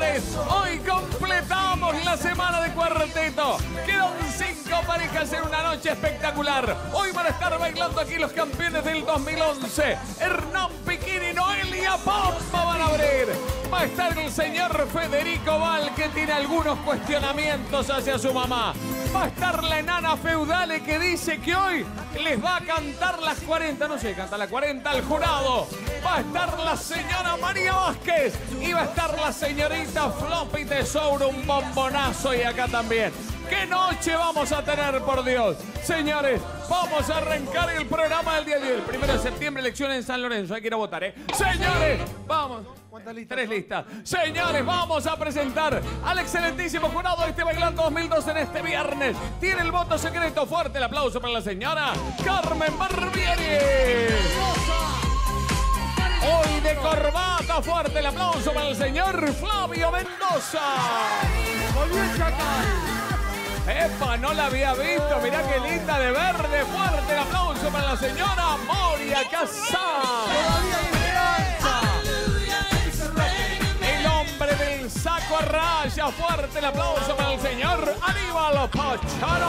señores, hoy completamos la semana de cuarteto. Quedan 5 parejas en una noche espectacular. Hoy van a estar bailando aquí los campeones del 2011. Hernán Piquín y Noelia Pompa van a abrir. Va a estar el señor Federico Val, que tiene algunos cuestionamientos hacia su mamá. Va a estar la enana Feudale, que dice que hoy les va a cantar las 40, no sé, canta las 40 al jurado. Va a estar la señora María Vázquez y va a estar la señorita Floppy Tesouro, un bombonazo, y acá también. ¡Qué noche vamos a tener, por Dios! Señores, vamos a arrancar el programa del día de hoy. El 1 de septiembre, elecciones en San Lorenzo. Hay que ir a votar, ¿eh? Señores, vamos. ¿Cuántas listas? 3 listas. Señores, vamos a presentar al excelentísimo jurado de este Bailando 2012 en este viernes. Tiene el voto secreto. Fuerte el aplauso para la señora Carmen Barbieri. Hoy de corbata, fuerte el aplauso para el señor Flavio Mendoza. Volvió el Chacal. ¡Epa! No la había visto. Mirá qué linda de verde. Fuerte el aplauso para la señora Moria Casal. Todavía hay esperanza. El hombre del saco a raya. Fuerte el aplauso para el señor Aníbal Pachano.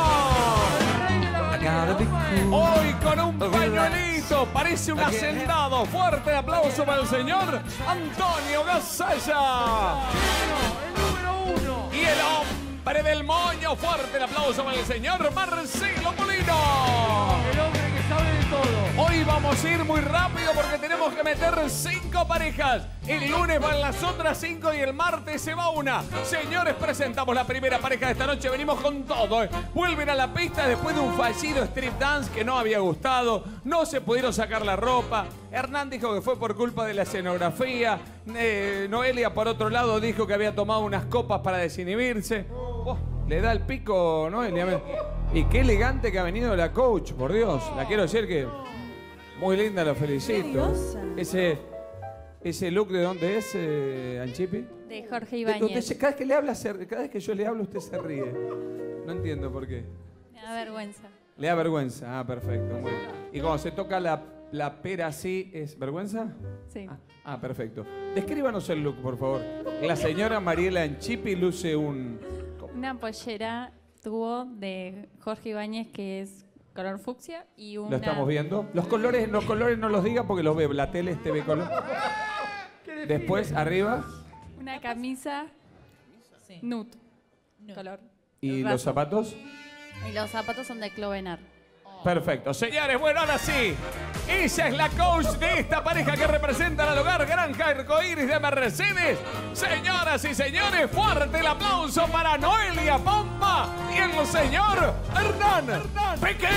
Hoy con un pañuelito, parece un hacendado. Fuerte aplauso para el señor Antonio Gasalla. El número 1. Y el hombre del moño, fuerte el aplauso para el señor Marcelo Molino. El hombre que sabe de todo. Hoy vamos a ir muy rápido porque tenemos que meter 5 parejas. El lunes van las otras 5 y el martes se va una. Señores, presentamos la primera pareja de esta noche. Venimos con todo. Vuelven a la pista después de un fallido strip dance que no había gustado. No se pudieron sacar la ropa. Hernán dijo que fue por culpa de la escenografía. Noelia, por otro lado, dijo que había tomado unas copas para desinhibirse. Le da el pico, Noelia. Y qué elegante que ha venido la coach, por Dios. La quiero decir que muy linda, la felicito. Ese look, ¿de dónde es, Anchipi? De Jorge Ibáñez. Cada vez que yo le hablo, usted se ríe. No entiendo por qué. Me da vergüenza. Le da vergüenza. Ah, perfecto. Muy bien. Y cuando se toca la pera así, ¿es vergüenza? Sí. Ah, perfecto. Descríbanos el look, por favor. La señora Mariela Anchipi luce una pollera tubo de Jorge Ibáñez que es color fucsia y una... ¿Lo estamos viendo? Los colores no los diga porque los ve. La tele es TV color. Después, arriba. Una camisa nude. Color. ¿Y raso. los zapatos? Y los zapatos son de Clovenar. Perfecto. Señores, bueno, ahora sí. Ella es la coach de esta pareja que representa al hogar Granja Arcoíris de Mercedes. Señoras y señores, fuerte el aplauso para Noelia Pompa y el señor Hernán Piquín.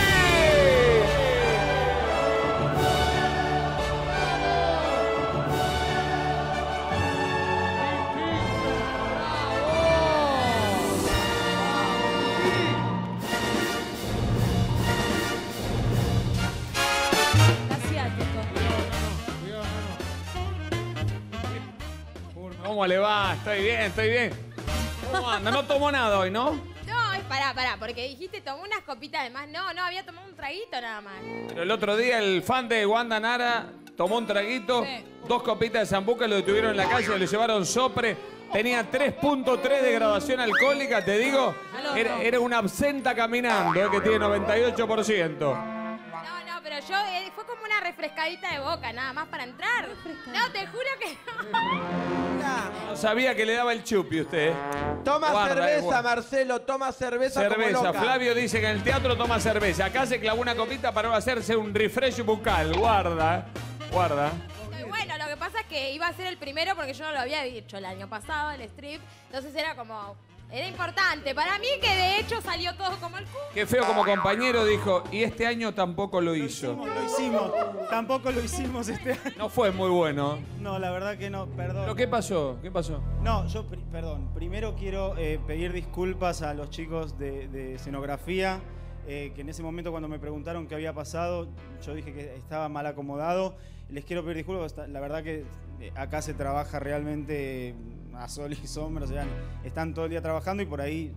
¿Cómo le va? Estoy bien, estoy bien. ¿Cómo anda? No tomó nada hoy, ¿no? No, es pará, porque dijiste tomó unas copitas de más. No, había tomado un traguito nada más. Pero el otro día el fan de Wanda Nara tomó un traguito, 2 copitas de zambuca, lo detuvieron en la calle, lo llevaron sopre. Tenía 3.3 de graduación alcohólica, te digo. Era una absenta caminando, que tiene 98%. No, pero yo fue como una refrescadita de boca, nada más para entrar. No, te juro que no. No sabía que le daba el chupi usted. Toma cerveza, Marcelo, toma cerveza como loca. Flavio dice que en el teatro toma cerveza. Acá se clavó una copita para hacerse un refresh bucal. Guarda. Bueno, lo que pasa es que iba a ser el primero porque yo no lo había dicho el año pasado, el strip. Entonces era importante. Para mí que de hecho salió todo como el culo. Qué feo como compañero dijo, y este año tampoco lo hizo. Lo hicimos. Tampoco lo hicimos este año. No fue muy bueno. No, la verdad que no, perdón. ¿Pero qué pasó? ¿Qué pasó? No, yo, perdón. Primero quiero pedir disculpas a los chicos de escenografía, que en ese momento cuando me preguntaron qué había pasado, yo dije que estaba mal acomodado. Les quiero pedir disculpas, la verdad que acá se trabaja realmente a sol y sombra, o sea, están todo el día trabajando y por ahí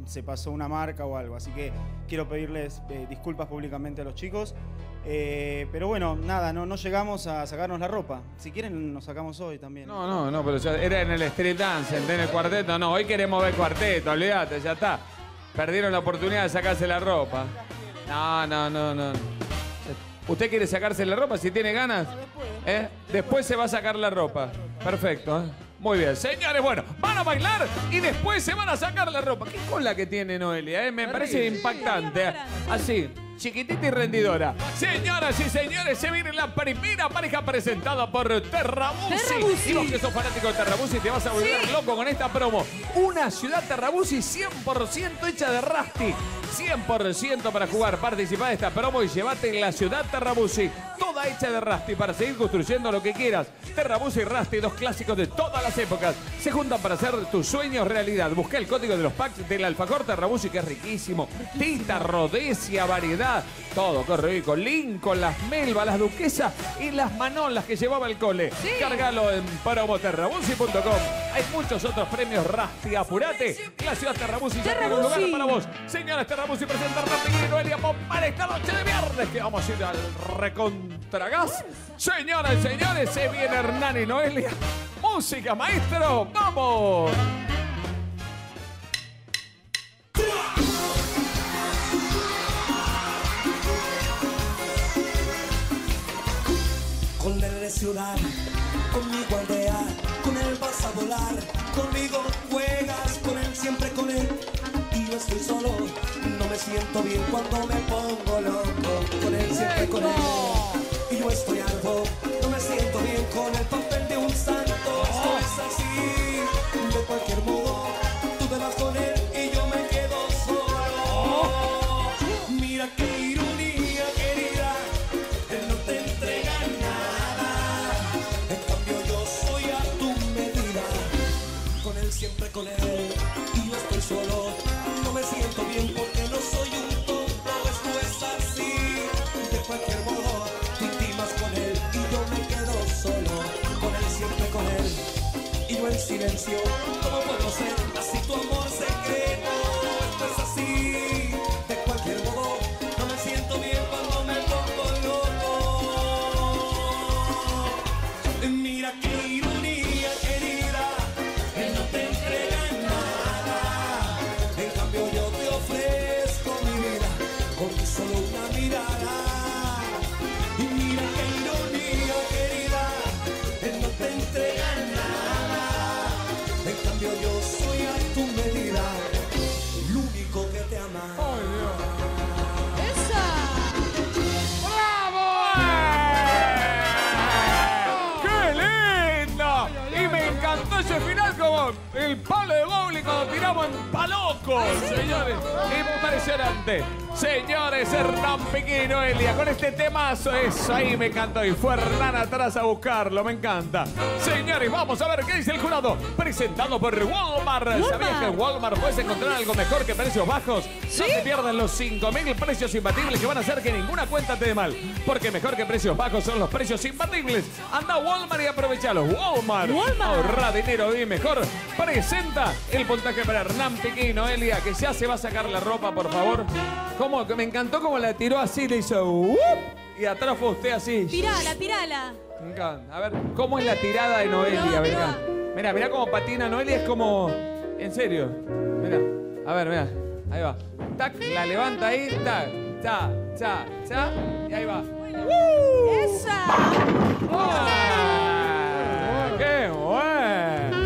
se pasó una marca o algo. Así que quiero pedirles disculpas públicamente a los chicos. Pero bueno, nada, no llegamos a sacarnos la ropa. Si quieren, nos sacamos hoy también. No, pero ya era en el street dance, en el cuarteto. No, hoy queremos ver cuarteto, olvídate, ya está. Perdieron la oportunidad de sacarse la ropa. No. ¿Usted quiere sacarse la ropa si tiene ganas? Después se va a sacar la ropa. Perfecto, Muy bien, señores, bueno, van a bailar y después se van a sacar la ropa. ¿Qué cola que tiene Noelia? Me parece impactante. Así, chiquitita y rendidora. Señoras y señores, se viene la primera pareja presentada por Terrabusi. Y vos que sos fanático de Terrabusi te vas a volver loco con esta promo. Una ciudad Terrabusi 100% hecha de Rusty. 100% para jugar. Participá de esta promo y llévate la ciudad Terrabusi. Toda hecha de Rusty para seguir construyendo lo que quieras. Terrabusi y Rusty, dos clásicos de todas las épocas. Se juntan para hacer tus sueños realidad. Busca el código de los packs del alfajor Terrabusi, que es riquísimo. Tinta, Rhodesia, variedad. Todo, qué rico. Lincoln, las Melba, las Duquesas y las Manolas que llevaba al cole. Cárgalo en promoterrabusi.com. Hay muchos otros premios Rusty. Apurate. La ciudad Terrabusi ya tiene un lugar para vos. Señores, Terrabusi presenta a Rampi y Noelia para esta noche de viernes, que vamos a ir al recontragas. Señoras y señores, se viene Hernán y Noelia. Música, maestro. ¡Vamos! Con él de ciudad, conmigo aldear, con él vas a volar, conmigo juegas, con él siempre con él. Y yo estoy solo, no me siento bien cuando me pongo loco, con él siempre con él. Y yo estoy algo, no me siento bien con el papel de un santo. Esto es así, de cualquier modo, tú te vas con él y yo me quedo solo. Mira qué ironía, querida, él no te entrega nada. En cambio yo soy a tu medida, con él siempre con él. Y yo estoy solo, no me siento bien porque no soy un tonto. Esto es así, de cualquier modo, tú intimas con él y yo me quedo solo, con él siempre con él. Y yo en silencio, ¿cómo puedo ser así tu amor secreto? Esto es así, de cualquier modo, no me siento bien cuando me pongo loco. Mira qué ironía, querida, él no te entrega nada. En cambio yo te ofrezco mi vida con solo una mirada. Y mira qué ironía, querida, él no te entrega nada. En cambio yo soy a tu medida, el único que te ama. ¡Qué lindo! Y me encantó ese final como el palo de bowling cuando tiramos en palocos, señores. Impresionante. Señores, Hernán Piquín y Noelia con este temazo. Eso ahí me encantó. Y fue Hernán atrás a buscarlo. Me encanta. Señores, vamos a ver qué dice el jurado. Presentado por Walmart. ¿Sabías que en Walmart puedes encontrar algo mejor que precios bajos? No te pierdas los 5.000 precios imbatibles que van a hacer que ninguna cuenta te dé mal. Porque mejor que precios bajos son los precios imbatibles. Anda a Walmart y aprovechalos. Walmart. Ahorra dinero y mejor. Presenta el puntaje para Hernán Piquín y Noelia, que ya se va a sacar la ropa, por favor. ¿Cómo? Me encantó como la tiró así, le hizo y atrás fue usted así. Tirala. Me encanta. A ver, ¿cómo es la tirada de Noelia? Mira cómo patina Noelia, es como... En serio. Mira. A ver, mira. Ahí va. Tac, la levanta ahí. Tac, cha. Y ahí va. ¡Esa! ¡Qué bueno!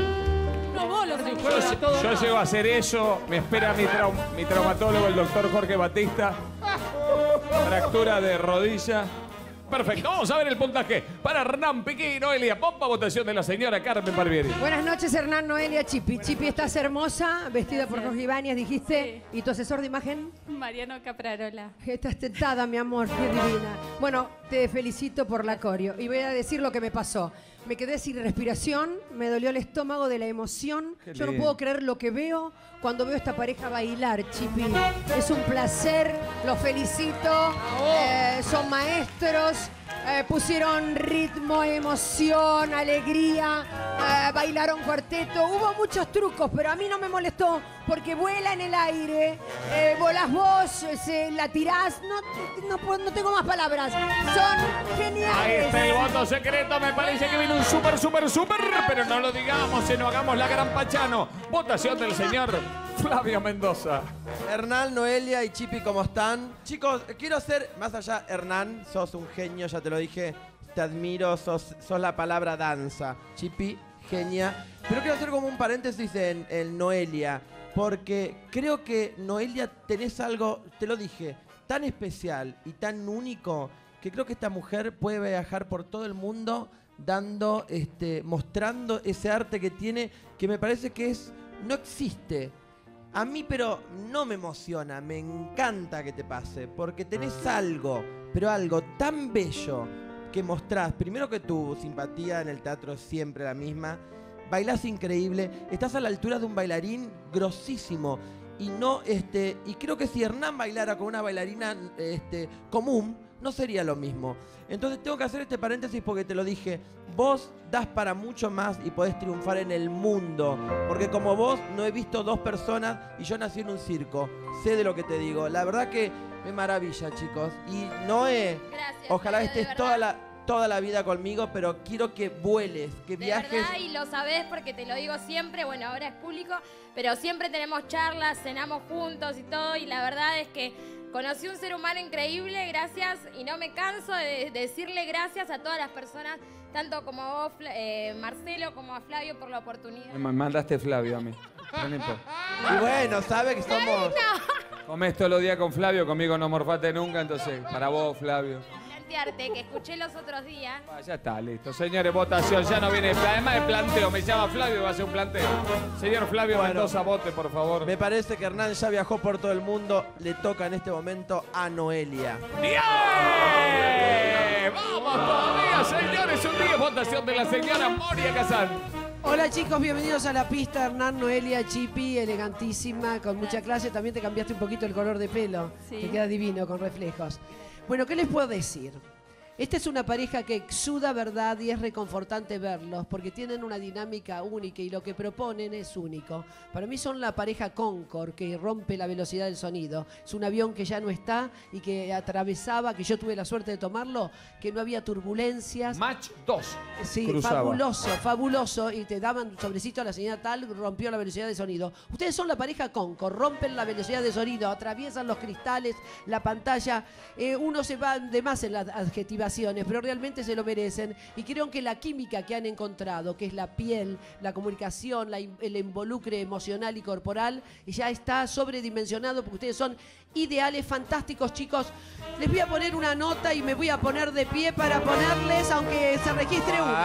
Yo llego a hacer eso, me espera mi traumatólogo, el doctor Jorge Batista. Fractura de rodilla. Perfecto, vamos a ver el puntaje para Hernán Piquín y Noelia. Pompa votación de la señora Carmen Barbieri. Buenas noches, Hernán, Noelia, Chipi. Chipi, estás hermosa, vestida por Jorge Ibáñez, dijiste. Sí. ¿Y tu asesor de imagen? Mariano Caprarola. Estás tentada, mi amor, qué divina. Bueno, te felicito por la coreo. Y voy a decir lo que me pasó. Me quedé sin respiración, me dolió el estómago de la emoción. Yo no puedo creer lo que veo cuando veo a esta pareja bailar, Chipi. Es un placer, los felicito. Son maestros, pusieron ritmo, emoción, alegría. bailaron cuarteto. Hubo muchos trucos, pero a mí no me molestó porque vuela en el aire, volás vos, la tirás. No tengo más palabras. Son geniales. Ahí está el voto secreto. Me parece que viene un súper, pero no lo digamos, sino hagamos la gran Pachano. Votación del señor Flavio Mendoza. Hernán, Noelia y Chipi, ¿cómo están? Chicos, quiero hacer, más allá, Hernán, sos un genio, ya te lo dije. Te admiro, sos la palabra danza. Chipi, genia. Pero quiero hacer como un paréntesis en Noelia, porque creo que Noelia tenés algo, te lo dije, tan especial y tan único, que creo que esta mujer puede viajar por todo el mundo dando, mostrando ese arte que tiene, que me parece que no existe. A mí, pero no me emociona, me encanta que te pase, porque tenés algo, pero algo tan bello que mostrás. Primero que tu simpatía en el teatro es siempre la misma, bailás increíble, estás a la altura de un bailarín grosísimo. Y creo que si Hernán bailara con una bailarina común, no sería lo mismo. Entonces tengo que hacer este paréntesis porque te lo dije, vos das para mucho más y podés triunfar en el mundo. Porque como vos no he visto dos personas y yo nací en un circo. Sé de lo que te digo. La verdad que me maravilla, chicos. Y Noé, gracias, ojalá Flavio, estés toda la vida conmigo, pero quiero que vueles, que viajes. De verdad, y lo sabés porque te lo digo siempre, bueno, ahora es público, pero siempre tenemos charlas, cenamos juntos y todo, y la verdad es que conocí un ser humano increíble, gracias, y no me canso de decirle gracias a todas las personas, tanto como a vos, Marcelo, como a Flavio, por la oportunidad. Me mandaste Flavio a mí. Y bueno, sabe que somos... Comés todos los días con Flavio, conmigo no morfaste nunca, entonces para vos, Flavio. Plantearte, que escuché los otros días. Ya está, listo. Señores, votación, ya no viene. Además de planteo, me llama Flavio, va a ser un planteo. Señor Flavio Mendoza, vote, por favor. Me parece que Hernán ya viajó por todo el mundo. Le toca en este momento a Noelia. ¡10! ¡Vamos todavía, señores! Un 10, votación de la señora Moria Kazán. Hola chicos, bienvenidos a la pista. Hernán, Noelia, Chipi, elegantísima, con mucha clase. También te cambiaste un poquito el color de pelo. Sí. Te queda divino, con reflejos. Bueno, ¿qué les puedo decir? Esta es una pareja que exuda verdad y es reconfortante verlos porque tienen una dinámica única y lo que proponen es único. Para mí son la pareja Concorde que rompe la velocidad del sonido. Es un avión que ya no está y que atravesaba, que yo tuve la suerte de tomarlo, que no había turbulencias. Match 2. Sí, cruzaba. fabuloso. Y te daban un sobrecito a la señora tal, rompió la velocidad de sonido. Ustedes son la pareja Concorde, rompen la velocidad de sonido, atraviesan los cristales, la pantalla. Uno se va de más en las adjetivaciones, pero realmente se lo merecen. Y creo que la química que han encontrado, que es la piel, la comunicación, el involucre emocional y corporal, ya está sobredimensionado porque ustedes son ideales, fantásticos, chicos. Les voy a poner una nota y me voy a poner de pie para ponerles, aunque se registre uno.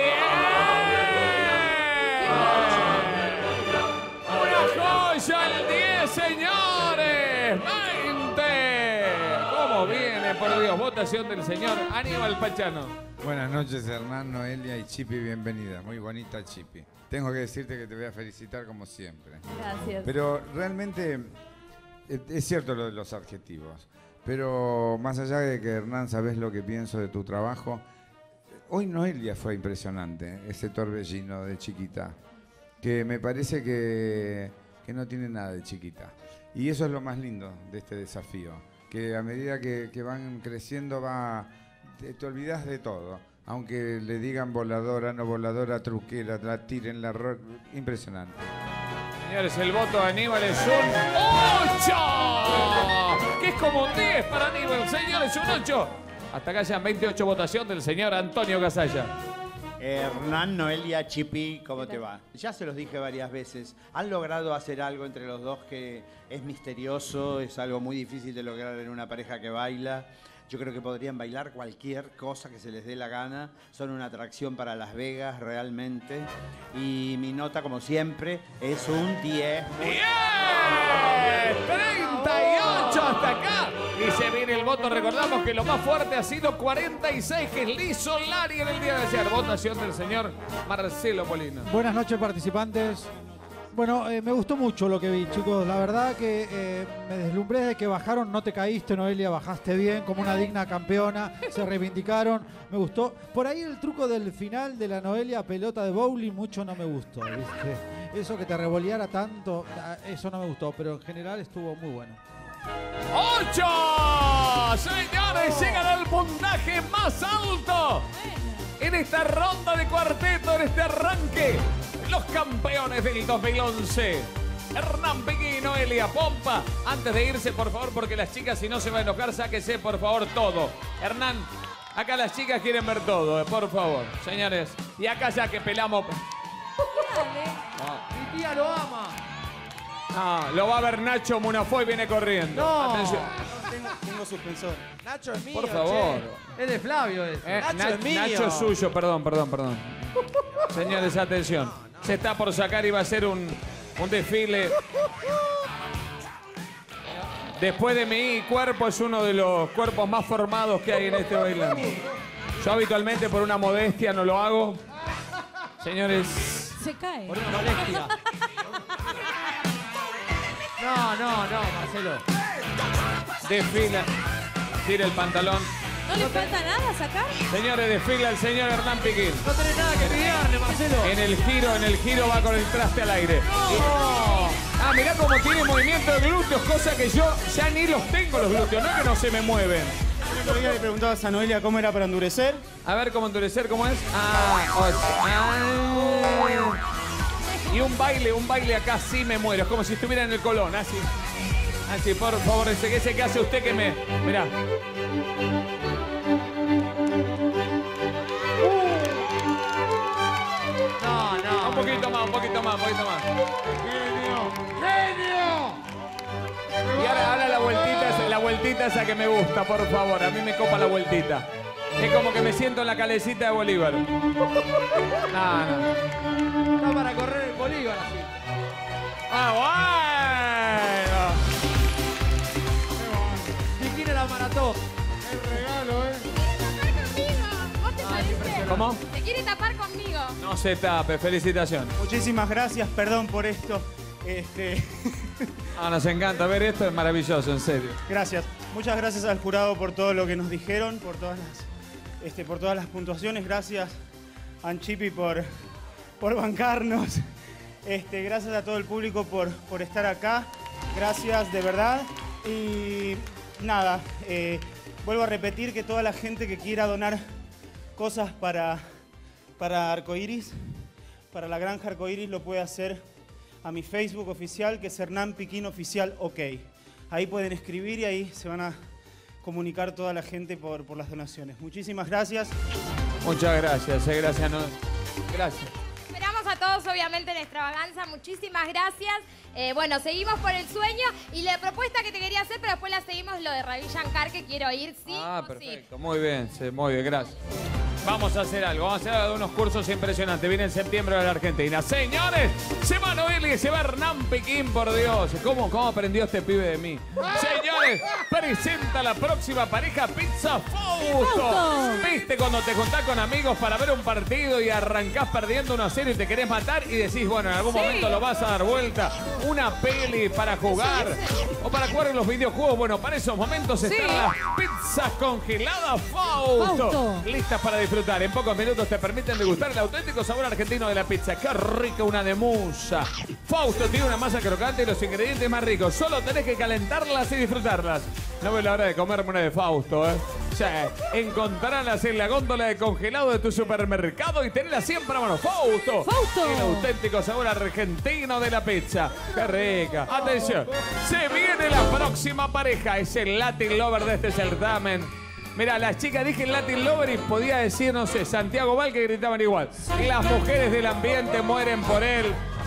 ¡Una joya al 10, señores! ¡20! ¿Cómo viene, por Dios? Votación del señor Aníbal Pachano. Buenas noches, Hernán, Noelia y Chipi, bienvenida. Muy bonita, Chipi. Tengo que decirte que te voy a felicitar como siempre. Gracias. Pero realmente es cierto lo de los adjetivos. Pero más allá de que, Hernán, sabes lo que pienso de tu trabajo, hoy Noelia fue impresionante, ese torbellino de chiquita, que me parece que no tiene nada de chiquita. Y eso es lo más lindo de este desafío, que a medida que van creciendo te olvidas de todo. Aunque le digan voladora, no voladora, truquera, la tiren, impresionante. Señores, el voto de Aníbal es un 8, que es como un 10 para Aníbal. Señores, un 8. Hasta acá ya 28 votación del señor Antonio Gasalla. Hernán, Noelia, Chipi, ¿cómo te va? Ya se los dije varias veces. Han logrado hacer algo entre los dos que es misterioso, es algo muy difícil de lograr en una pareja que baila. Yo creo que podrían bailar cualquier cosa que se les dé la gana. Son una atracción para Las Vegas, realmente. Y mi nota, como siempre, es un 10. 38 hasta acá. Y se viene el voto. Recordamos que lo más fuerte ha sido 46, que es Liz Solari en el día de ayer. Votación del señor Marcelo Molina. Buenas noches, participantes. Bueno, me gustó mucho lo que vi, chicos. La verdad que me deslumbré desde que bajaron. No te caíste, Noelia, bajaste bien, como una digna campeona. Se reivindicaron. Me gustó. Por ahí el truco del final de la Noelia, pelota de bowling, mucho no me gustó, ¿viste? Eso que te revoleara tanto, eso no me gustó. Pero en general estuvo muy bueno. 8 señores, llegan al puntaje más alto en esta ronda de cuarteto, en este arranque. Los campeones del 2011. Hernán Piquín y Noelia Pompa. Antes de irse, por favor, porque las chicas, si no se va a enojar, sáquese, por favor, todo. Hernán, acá las chicas quieren ver todo, por favor. Señores, y acá ya que pelamos... Mi tía lo ama. No, lo va a ver Nacho Munafoy, viene corriendo. No. Atención. Tengo suspensor. Nacho es mío, Por favor. Che. Es de Flavio ese. Nacho es mío. Nacho es suyo, perdón. Señores, atención. Se está por sacar y va a ser un desfile. Después de mi cuerpo, es uno de los cuerpos más formados que hay en este bailando. Yo habitualmente por una modestia no lo hago. Señores. Se cae. Por una molestia. No, Marcelo. Desfila. Tira el pantalón. ¿No le falta nada sacar? Señores, desfila el señor Hernán Piquín. No tenés nada que envidiarle, Marcelo. En el giro va con el traste al aire. Ah, mirá cómo tiene movimiento de glúteos, cosa que yo ya ni los tengo los glúteos, no es que no se me mueven. El otro día le preguntabas a Noelia cómo era para endurecer. A ver, ¿cómo endurecer? ¿Cómo es? Y un baile acá sí me muero. Es como si estuviera en el Colón, así. Así, por favor, ese que hace usted que me... Mirá. No. Un poquito más. ¡Genio! Y ahora la vueltita esa que me gusta, por favor. A mí me copa la vueltita. Es como que me siento en la calecita de Bolívar. No. Está para correr el Bolívar así. ¡Ah, bueno! Piquín en la maratón. El regalo, ¿Vos te parece? ¿Cómo? Se quiere tapar conmigo. No se tape, felicitaciones. Muchísimas gracias, perdón por esto. Nos encanta ver esto, es maravilloso, en serio. Gracias. Muchas gracias al jurado por todo lo que nos dijeron, por todas las puntuaciones. Gracias a Chipi por bancarnos. Gracias a todo el público por estar acá. Gracias, de verdad. Y nada, vuelvo a repetir que toda la gente que quiera donar cosas para Arcoiris, para la Granja Arcoiris, lo puede hacer a mi Facebook oficial, que es Hernán Piquín Oficial OK. Ahí pueden escribir y ahí se van a comunicar toda la gente por las donaciones. Muchísimas gracias. Muchas gracias, gracias. Gracias. Esperamos a todos, obviamente, en Extravaganza. Muchísimas gracias. Bueno, seguimos por el sueño y la propuesta que te quería hacer, pero después la seguimos, lo de Ravi Shankar, que quiero ir, sí o perfecto. Sí. Muy bien, gracias. Vamos a hacer algo, unos cursos impresionantes. Viene en septiembre de la Argentina. Señores, se va Noelia y se va Hernán Piquín, por Dios. ¿Cómo aprendió este pibe de mí? Señores, presenta la próxima pareja Pizza Fausto. ¿Viste cuando te juntás con amigos para ver un partido y arrancás perdiendo 1-0 y te querés matar y decís, bueno, en algún momento lo vas a dar vuelta? Una peli para jugar o para jugar en los videojuegos. Bueno, para esos momentos están las pizzas congeladas Fausto. Listas para disfrutar. En pocos minutos te permiten degustar el auténtico sabor argentino de la pizza. ¡Qué rica una de musa! Fausto tiene una masa crocante y los ingredientes más ricos. Solo tenés que calentarlas y disfrutarlas. No veo la hora de comerme una de Fausto, ¿eh? Ya encontrarlas en la góndola de congelado de tu supermercado y tenerlas siempre a mano. ¡Fausto! El auténtico sabor argentino de la pizza. ¡Qué rica! Atención, se viene la próxima pareja. Es el Latin Lover de este certamen. Mira, las chicas dije Latin Lover y podía decir, no sé, Santiago Val, que gritaban igual. Las mujeres del ambiente mueren por él.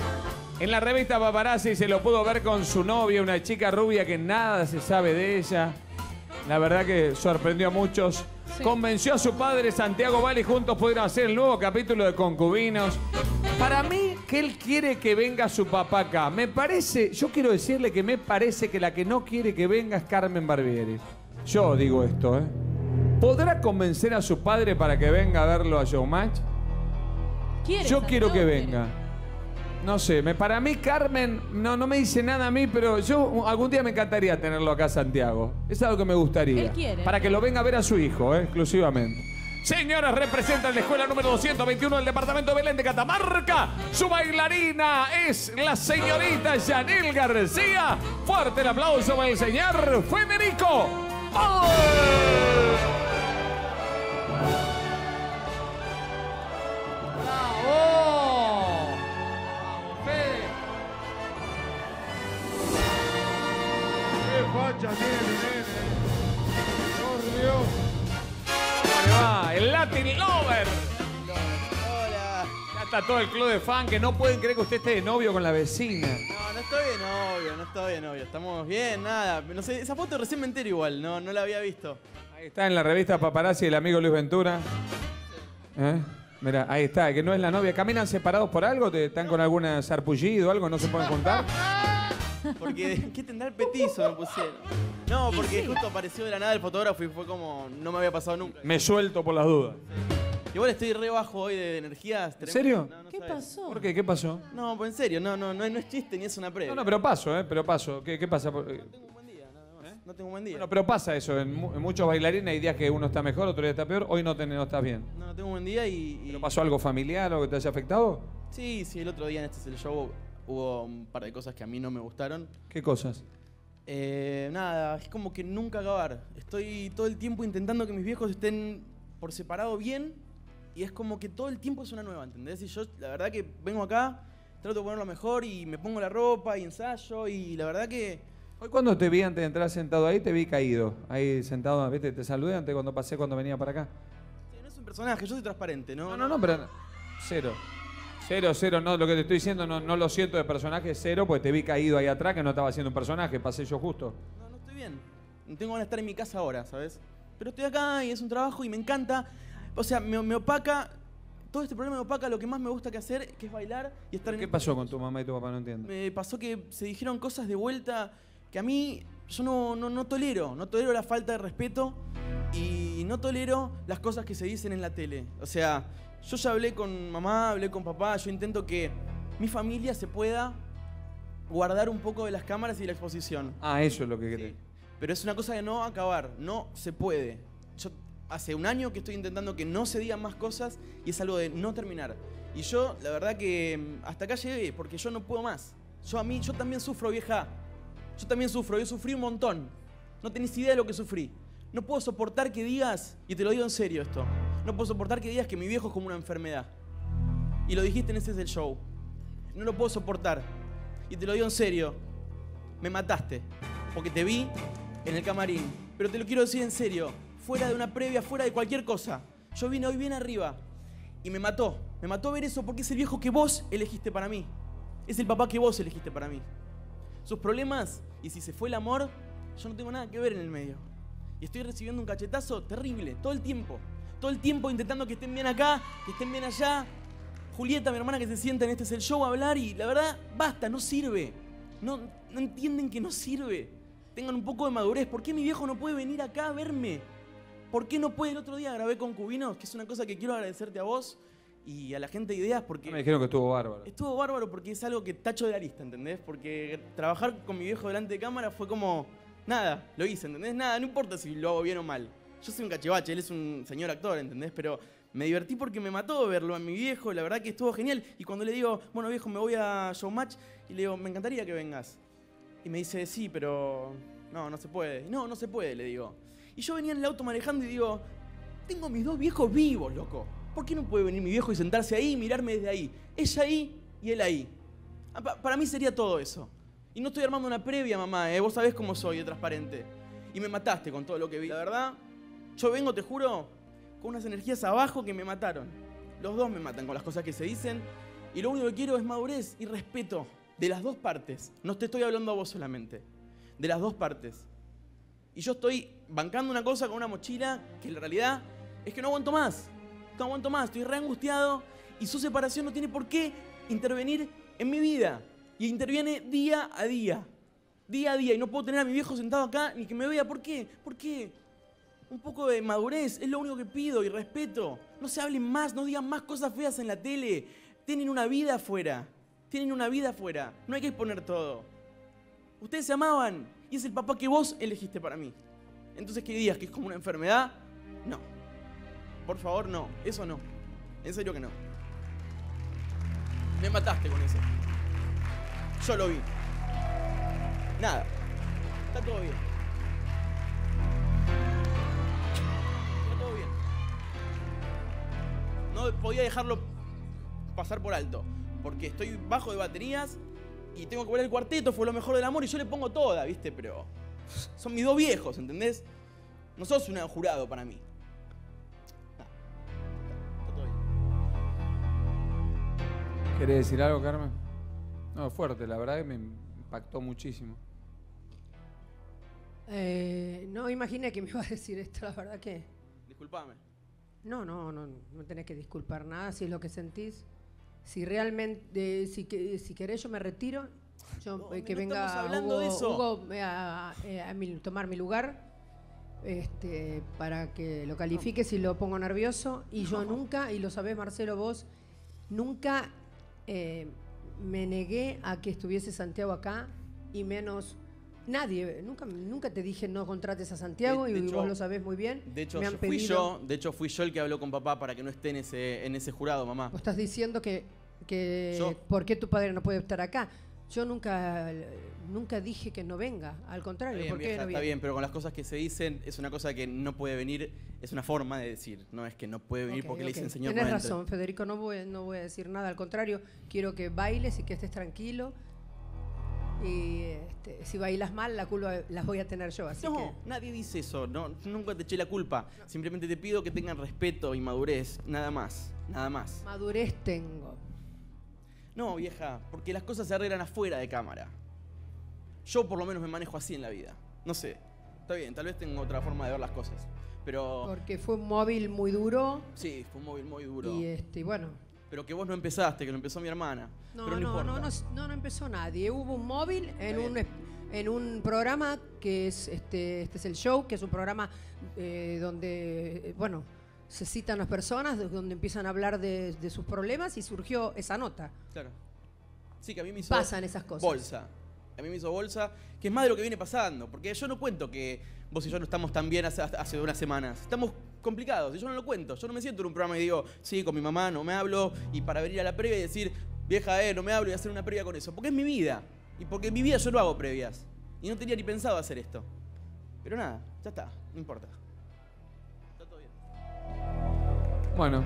En la revista Paparazzi se lo pudo ver con su novia, una chica rubia que nada se sabe de ella. La verdad que sorprendió a muchos. Sí. Convenció a su padre, Santiago Val, y juntos pudieron hacer el nuevo capítulo de Concubinos. Para mí, que él quiere que venga su papá acá. Me parece, yo quiero decirle que me parece que la que no quiere que venga es Carmen Barbieri. Yo digo esto, ¿eh? ¿Podrá convencer a su padre para que venga a verlo a Showmatch? Yo quiero que venga. No sé, para mí Carmen no me dice nada a mí, pero yo algún día me encantaría tenerlo acá, Santiago. Es algo que me gustaría. Él quiere. Para que lo venga a ver a su hijo, exclusivamente. Señoras, representan la escuela número 221 del departamento de Belén de Catamarca. Su bailarina es la señorita Yanel García. Fuerte el aplauso para el señor Federico. ¿Cómo le va? El Latin Lover. Hola. Ya está todo el club de fan que no pueden creer que usted esté de novio con la vecina. No estoy de novio, estamos bien, nada. No sé, esa foto recién me entero igual, no la había visto. Ahí está en la revista Paparazzi el amigo Luis Ventura. Mira, ahí está, que no es la novia. ¿Caminan separados por algo? ¿Están con algún sarpullido o algo? ¿No se pueden juntar? Porque, ¿qué tendrá el petizo? Me pusieron. No, porque justo apareció de la nada el fotógrafo y fue como, no me había pasado nunca. Me suelto por las dudas. Igual estoy re bajo hoy de energías. ¿En serio? No ¿Qué sabes. pasó? ¿Por qué? ¿Qué pasó? No, pues en serio, no es chiste ni es una previa. No, pero paso, pero paso. ¿Qué pasa? No tengo un buen día, nada más. No tengo un buen día. Bueno, pero pasa eso. En muchos bailarines hay días que uno está mejor, otro día está peor. Hoy no estás bien. No tengo un buen día y... ¿Pero pasó algo familiar o que te haya afectado? Sí, el otro día en este es el show hubo un par de cosas que a mí no me gustaron. ¿Qué cosas? Nada, es como que nunca acabar. Estoy todo el tiempo intentando que mis viejos estén por separado bien y es como que todo el tiempo es una nueva, ¿entendés? Y yo, la verdad que vengo acá, trato de ponerlo mejor y me pongo la ropa y ensayo y la verdad que... Hoy cuando te vi antes de entrar sentado ahí, te vi caído. Ahí sentado, ¿viste? Te saludé antes cuando pasé, cuando venía para acá. Sí, no es un personaje, yo soy transparente, ¿no? No, pero... Cero. Cero, no, lo que te estoy diciendo no lo siento de personaje, cero, porque te vi caído ahí atrás que no estaba haciendo un personaje, pasé yo justo. No estoy bien. No tengo ganas de estar en mi casa ahora, ¿sabes? Pero estoy acá y es un trabajo y me encanta. O sea, me opaca, todo este problema me opaca lo que más me gusta que hacer, que es bailar y estar en... ¿Qué pasó con tu mamá y tu papá? No entiendo. Me pasó que se dijeron cosas de vuelta que a mí yo no tolero. No tolero la falta de respeto y no tolero las cosas que se dicen en la tele. O sea... Yo ya hablé con mamá, hablé con papá, yo intento que mi familia se pueda guardar un poco de las cámaras y de la exposición. Ah, eso es lo que querés. Sí. Pero es una cosa de no acabar, no se puede. Yo hace un año que estoy intentando que no se digan más cosas y es algo de no terminar. Y yo, la verdad que hasta acá llegué porque yo no puedo más. Yo también sufro, vieja. Yo también sufro, yo sufrí un montón. No tenés idea de lo que sufrí. No puedo soportar que digas, y te lo digo en serio esto, no puedo soportar que digas que mi viejo es como una enfermedad. Y lo dijiste en ese es el show. No lo puedo soportar. Y te lo digo en serio, me mataste. Porque te vi en el camarín. Pero te lo quiero decir en serio, fuera de una previa, fuera de cualquier cosa. Yo vine hoy bien arriba y me mató. Me mató ver eso porque es el viejo que vos elegiste para mí. Es el papá que vos elegiste para mí. Sus problemas, y si se fue el amor, yo no tengo nada que ver en el medio. Y estoy recibiendo un cachetazo terrible, todo el tiempo. Todo el tiempo intentando que estén bien acá, que estén bien allá. Julieta, mi hermana, que se sienta en Este es el Show a hablar y la verdad, basta, no sirve. No entienden que no sirve. Tengan un poco de madurez. ¿Por qué mi viejo no puede venir acá a verme? ¿Por qué no puede? El otro día grabé Concubinos, que es una cosa que quiero agradecerte a vos y a la gente de Ideas porque... Me dijeron que estuvo bárbaro. Estuvo bárbaro porque es algo que tacho de la lista, ¿entendés? Porque trabajar con mi viejo delante de cámara fue como... Nada, lo hice, ¿entendés? Nada, no importa si lo hago bien o mal. Yo soy un cachivache, él es un señor actor, ¿entendés? Pero me divertí porque me mató verlo a mi viejo, la verdad que estuvo genial. Y cuando le digo, bueno viejo, me voy a Showmatch, y le digo, me encantaría que vengas. Y me dice, sí, pero no se puede. No se puede, le digo. Y yo venía en el auto manejando y digo, tengo mis dos viejos vivos, loco. ¿Por qué no puede venir mi viejo y sentarse ahí y mirarme desde ahí? Ella ahí y él ahí. Para mí sería todo eso. Y no estoy armando una previa, mamá, vos sabés cómo soy de transparente. Y me mataste con todo lo que vi. La verdad, yo vengo, te juro, con unas energías abajo que me mataron. Los dos me matan con las cosas que se dicen. Y lo único que quiero es madurez y respeto de las dos partes. No te estoy hablando a vos solamente. De las dos partes. Y yo estoy bancando una cosa con una mochila que en realidad es que no aguanto más. No aguanto más, estoy re angustiado. Y su separación no tiene por qué intervenir en mi vida. Y interviene día a día. Día a día. Y no puedo tener a mi viejo sentado acá ni que me vea. ¿Por qué? ¿Por qué? Un poco de madurez. Es lo único que pido y respeto. No se hablen más, no digan más cosas feas en la tele. Tienen una vida afuera. Tienen una vida afuera. No hay que exponer todo. Ustedes se amaban y es el papá que vos elegiste para mí. Entonces, ¿qué digas? ¿Que es como una enfermedad? No. Por favor, no. Eso no. En serio que no. Me mataste con eso. Yo lo vi. Nada. Está todo bien. Está todo bien. No podía dejarlo pasar por alto. Porque estoy bajo de baterías y tengo que ver el cuarteto, fue lo mejor del amor y yo le pongo toda, ¿viste? Pero son mis dos viejos, ¿entendés? No sos un jurado para mí. Está todo bien. ¿Querés decir algo, Carmen? No, fuerte, la verdad que me impactó muchísimo. No imaginé que me iba a decir esto, la verdad que... Disculpame. No tenés que disculpar nada si es lo que sentís. Si realmente, si querés yo me retiro, que venga Hugo a tomar mi lugar, para que lo califique si lo pongo nervioso. Y yo nunca, y lo sabés Marcelo vos, nunca me negué a que estuviese Santiago acá, y menos nadie. Nunca te dije no contrates a Santiago, y vos lo sabés muy bien. De hecho, fui yo el que habló con papá para que no esté en ese jurado, mamá. Vos estás diciendo que ¿por qué tu padre no puede estar acá? Yo nunca dije que no venga, al contrario. Está bien, ¿por qué vieja, no está viene? bien, pero con las cosas que se dicen es una cosa que no puede venir, es una forma de decir, no es que no puede venir porque le dicen señor. Tenés razón, Federico, no voy a decir nada, al contrario, quiero que bailes y que estés tranquilo. Y si bailas mal, la culpa las voy a tener yo, así que... Nadie dice eso, nunca te eché la culpa. Simplemente te pido que tengan respeto y madurez, nada más, nada más. Madurez tengo. No, vieja, porque las cosas se arreglan afuera de cámara. Yo por lo menos me manejo así en la vida. No sé, está bien, tal vez tengo otra forma de ver las cosas, pero... Porque fue un móvil muy duro. Sí, fue un móvil muy duro. Y bueno... Pero que vos no empezaste, que lo empezó mi hermana. No empezó nadie. Hubo un móvil en un programa que es este es el show, que es un programa donde se citan las personas, donde empiezan a hablar de sus problemas, y surgió esa nota. Claro. Sí, que a mí me hizo... Pasan esas cosas. Bolsa. A mí me hizo bolsa, que es más de lo que viene pasando. Porque yo no cuento que vos y yo no estamos tan bien hace unas semanas. Estamos complicados y yo no lo cuento. Yo no me siento en un programa y digo, sí, con mi mamá no me hablo, y para venir a la previa y decir, vieja, no me hablo, y hacer una previa con eso. Porque es mi vida. Y porque en mi vida yo no hago previas. Y no tenía ni pensado hacer esto. Pero nada, ya está, no importa. Está todo bien. Bueno.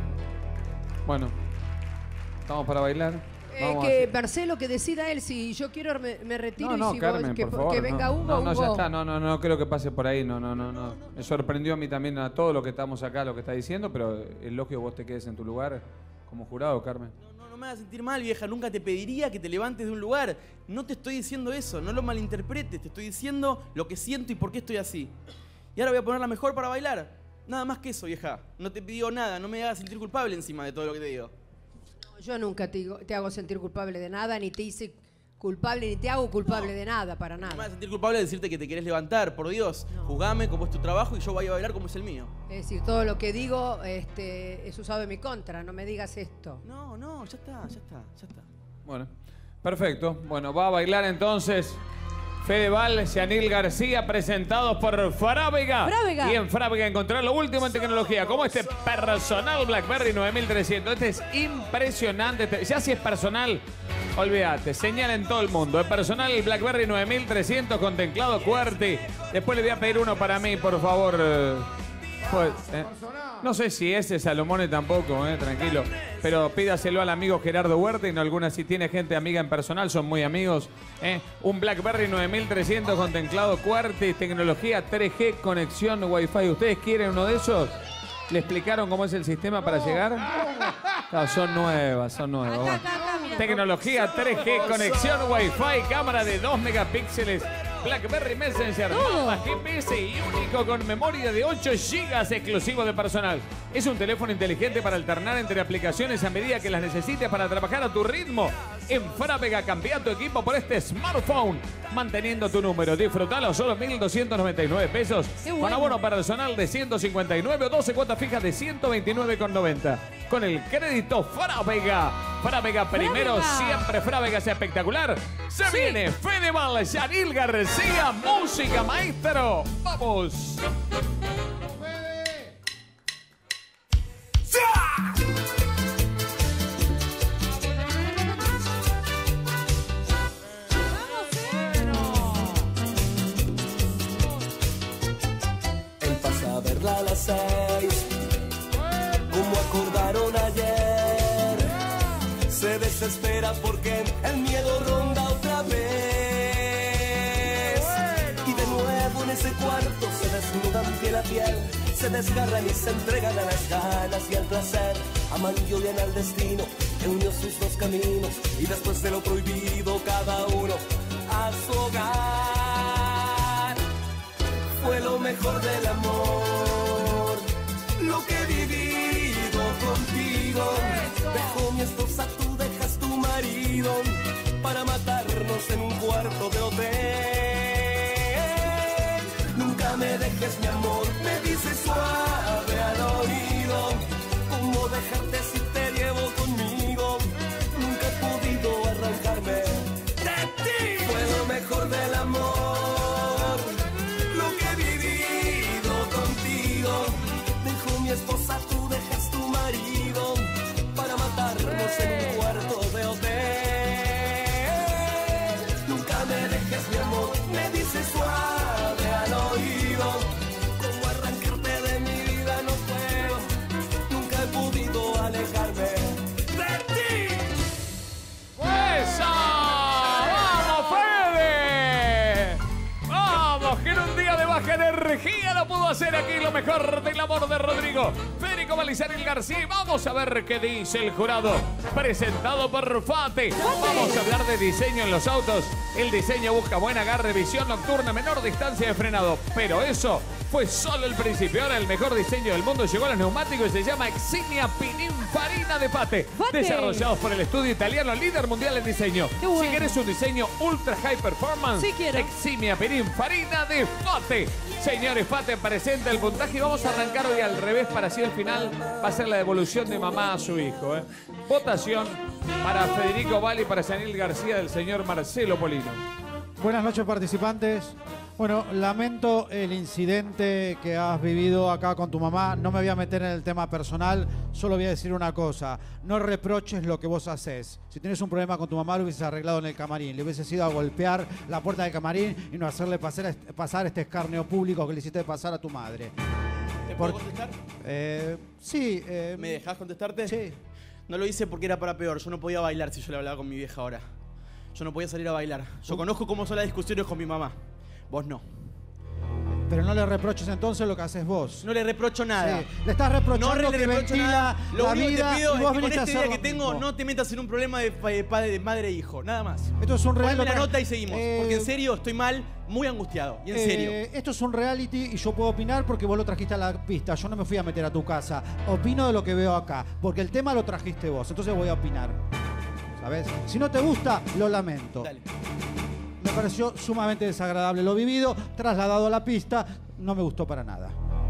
¿Estamos para bailar? Marcelo, que decida él si yo quiero me retiro, No, y si Carmen, vos, por favor, que venga Hugo. No, Hugo. ya está. No creo que pase por ahí. No. Me sorprendió a mí también a todo lo que estamos acá, lo que está diciendo, pero es lógico que vos te quedes en tu lugar como jurado, Carmen. No me hagas sentir mal, vieja. Nunca te pediría que te levantes de un lugar. No te estoy diciendo eso, no lo malinterpretes. Te estoy diciendo lo que siento y por qué estoy así. Y ahora voy a ponerla mejor para bailar. Nada más que eso, vieja. No te pido nada, no me hagas sentir culpable encima de todo lo que te digo. Yo nunca te hago sentir culpable de nada, ni te hice culpable, ni te hago culpable de nada, para nada. No me vas a sentir culpable de decirte que te querés levantar, por Dios. Jugame como es tu trabajo y yo voy a bailar como es el mío. Es decir, todo lo que digo es usado en mi contra, no me digas esto. No, ya está. Bueno, perfecto. Bueno, va a bailar entonces Fedeval, Yanil García, presentados por Frávega. Y en Frávega encontrar lo último en tecnología, como este personal BlackBerry 9300. Este es impresionante. Ya si es personal, olvídate, señala en todo el mundo. Es personal BlackBerry 9300 con teclado QWERTY. Después le voy a pedir uno para mí, por favor. No sé si ese Salomone tampoco, tranquilo. Pero pídaselo al amigo Gerardo Huerta, y no alguna, si tiene gente amiga en personal, son muy amigos. Un BlackBerry 9300 con teclado QWERTY, tecnología 3G, conexión Wi-Fi. ¿Ustedes quieren uno de esos? ¿Le explicaron cómo es el sistema para llegar? No, son nuevas. Bueno. Tecnología 3G, conexión Wi-Fi, cámara de 2 megapíxeles. BlackBerry Messenger, mapa, GPS y único con memoria de 8 GB exclusivo de personal. Es un teléfono inteligente para alternar entre aplicaciones a medida que las necesites para trabajar a tu ritmo. En Frávega, cambia tu equipo por este smartphone, manteniendo tu número. Disfrutalo solo 1.299 pesos. Con abono personal de 159 o 12 cuotas fijas de 129,90. Con el crédito Frávega. Frávega primero, siempre Frávega es espectacular. Se viene Fedeval, Yanil García, música maestro. ¡Vamos! Él pasa a verla a las 6, como acordaron ayer. Se desespera porque el miedo ronda otra vez. Y de nuevo en ese cuarto se desnudan piel a piel, se desgarran y se entregan a las ganas y al placer. Aman y odian al destino que unió sus dos caminos, y después de lo prohibido cada uno a su hogar. Fue lo mejor del amor, lo que he vivido contigo. Dejo mi esposa, tú dejas tu marido, para matarnos en un cuarto de hotel. Nunca me dejes, mi amor, me dice suave al oído. ¿Cómo dejarte si te llevo conmigo? Nunca he podido arrancarme de ti. Fue lo mejor del amor, lo que he vivido contigo. Dejo mi esposa, tú dejas tu marido, para matarnos en un cuarto de hotel. Nunca me dejes, mi amor, me dice suave al oído. Cómo arrancarte de mi vida no puedo, nunca he podido alejarme de ti. ¡Eso! ¡Vamos, Fede! ¡Vamos! Que en un día de baja energía lo pudo hacer aquí lo mejor del amor de Rodrigo. Federico Balizaril García. Y vamos a ver qué dice el jurado. Presentado por Fate. Vamos a hablar de diseño en los autos. El diseño busca buen agarre, visión nocturna, menor distancia de frenado. Pero eso fue solo el principio. Ahora el mejor diseño del mundo llegó a los neumáticos y se llama Eximia Pininfarina de Fate. Desarrollados por el estudio italiano líder mundial en diseño. Bueno. Si querés un diseño ultra high performance, Sí quiero. Eximia Pininfarina de Fate. Señores, Fate presenta el puntaje y vamos a arrancar hoy al revés para así al final va a ser la devolución de mamá a su hijo. Votación para Federico Bali y para Yanil García del señor Marcelo Polino. Buenas noches, participantes. Bueno, lamento el incidente que has vivido acá con tu mamá. No me voy a meter en el tema personal, solo voy a decir una cosa. No reproches lo que vos haces. Si tenés un problema con tu mamá, lo hubieses arreglado en el camarín. Le hubieses ido a golpear la puerta del camarín y no hacerle pasar este escarnio público que le hiciste pasar a tu madre. ¿Te puedo contestar? Sí. ¿Me dejás contestarte? Sí. No lo hice porque era para peor. Yo no podía bailar si yo le hablaba con mi vieja ahora. Yo no podía salir a bailar. Yo conozco cómo son las discusiones con mi mamá. Vos no. Pero no le reproches entonces lo que haces vos. No le reprocho nada. Sí, le estás reprochando no que le reprocho ventila nada. Lo la único que vida te pido y es vos que con viniste a este hacer día lo que tengo mismo. no te metas en un problema de padre, de madre e hijo. Nada más. Esto es un Ponme reality. la nota y seguimos. Porque en serio estoy mal, muy angustiado. Y en serio. Esto es un reality y yo puedo opinar porque vos lo trajiste a la pista. Yo no me fui a meter a tu casa. Opino de lo que veo acá. Porque el tema lo trajiste vos. Entonces voy a opinar. ¿Sabes? Si no te gusta, lo lamento. Dale. Me pareció sumamente desagradable lo vivido. Trasladado a la pista, no me gustó para nada.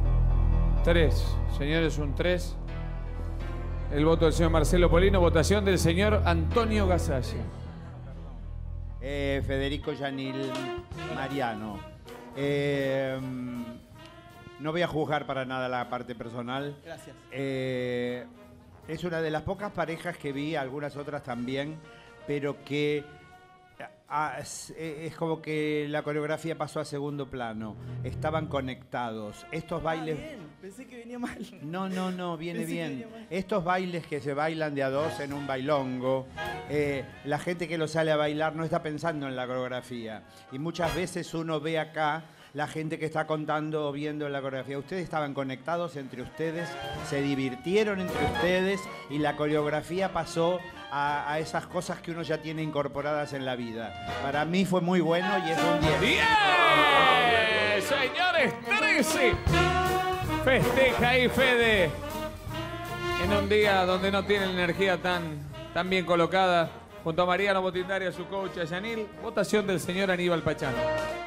3. Señores, un 3. El voto del señor Marcelo Polino. Votación del señor Antonio Gasalla. Federico Yanil Mariano. No voy a juzgar para nada la parte personal. Gracias. Es una de las pocas parejas que vi, algunas otras también, pero que es como que la coreografía pasó a segundo plano. Estaban conectados. Estos bailes... Bien. Pensé que venía mal. No, viene Pensé que bien. venía mal. Estos bailes que se bailan de a dos en un bailongo, la gente que lo sale a bailar no está pensando en la coreografía. Y muchas veces uno ve acá la gente que está contando o viendo la coreografía. Ustedes estaban conectados entre ustedes, se divirtieron entre ustedes y la coreografía pasó a esas cosas que uno ya tiene incorporadas en la vida. Para mí fue muy bueno y es un 10. ¡Bien! Señores, 13. Festeja ahí, Fede. En un día donde no tiene la energía tan bien colocada. Junto a Mariano Botindaria, su coach, a Yanil. Votación del señor Aníbal Pachano.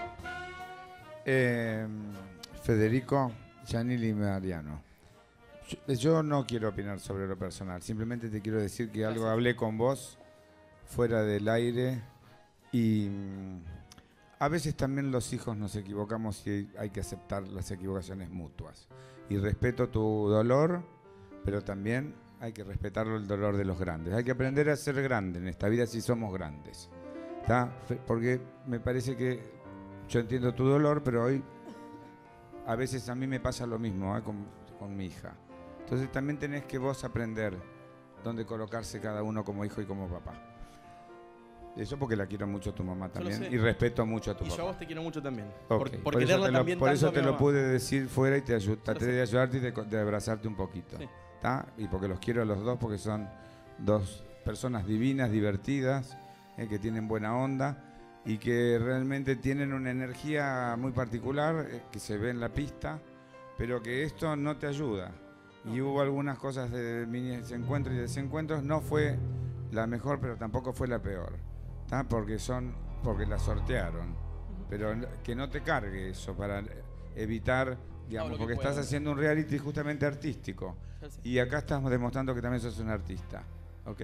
Federico, Yanil y Mariano. Yo no quiero opinar sobre lo personal. Simplemente te quiero decir que algo hablé con vos fuera del aire y a veces también los hijos nos equivocamos y hay que aceptar las equivocaciones mutuas. Y respeto tu dolor, pero también hay que respetar el dolor de los grandes. Hay que aprender a ser grande en esta vida si somos grandes. ¿Está? Porque me parece que yo entiendo tu dolor, pero hoy a veces a mí me pasa lo mismo con mi hija. Entonces también tenés que vos aprender dónde colocarse cada uno como hijo y como papá. Eso porque la quiero mucho a tu mamá también y respeto mucho a tu papá. Y yo a vos te quiero mucho también. Okay. Por quererla también por tanto eso a mi te lo mamá. pude decir fuera y traté de ayudarte y de abrazarte un poquito. Sí. ¿Tá? Y porque los quiero a los dos porque son dos personas divinas, divertidas, que tienen buena onda y que realmente tienen una energía muy particular que se ve en la pista, pero que esto no te ayuda. Y hubo algunas cosas de mini encuentros y desencuentros, no fue la mejor, pero tampoco fue la peor, ¿tá? Porque la sortearon. Pero que no te cargue eso para evitar, digamos, porque estás haciendo un reality justamente artístico. Y acá estamos demostrando que también sos un artista, ¿ok?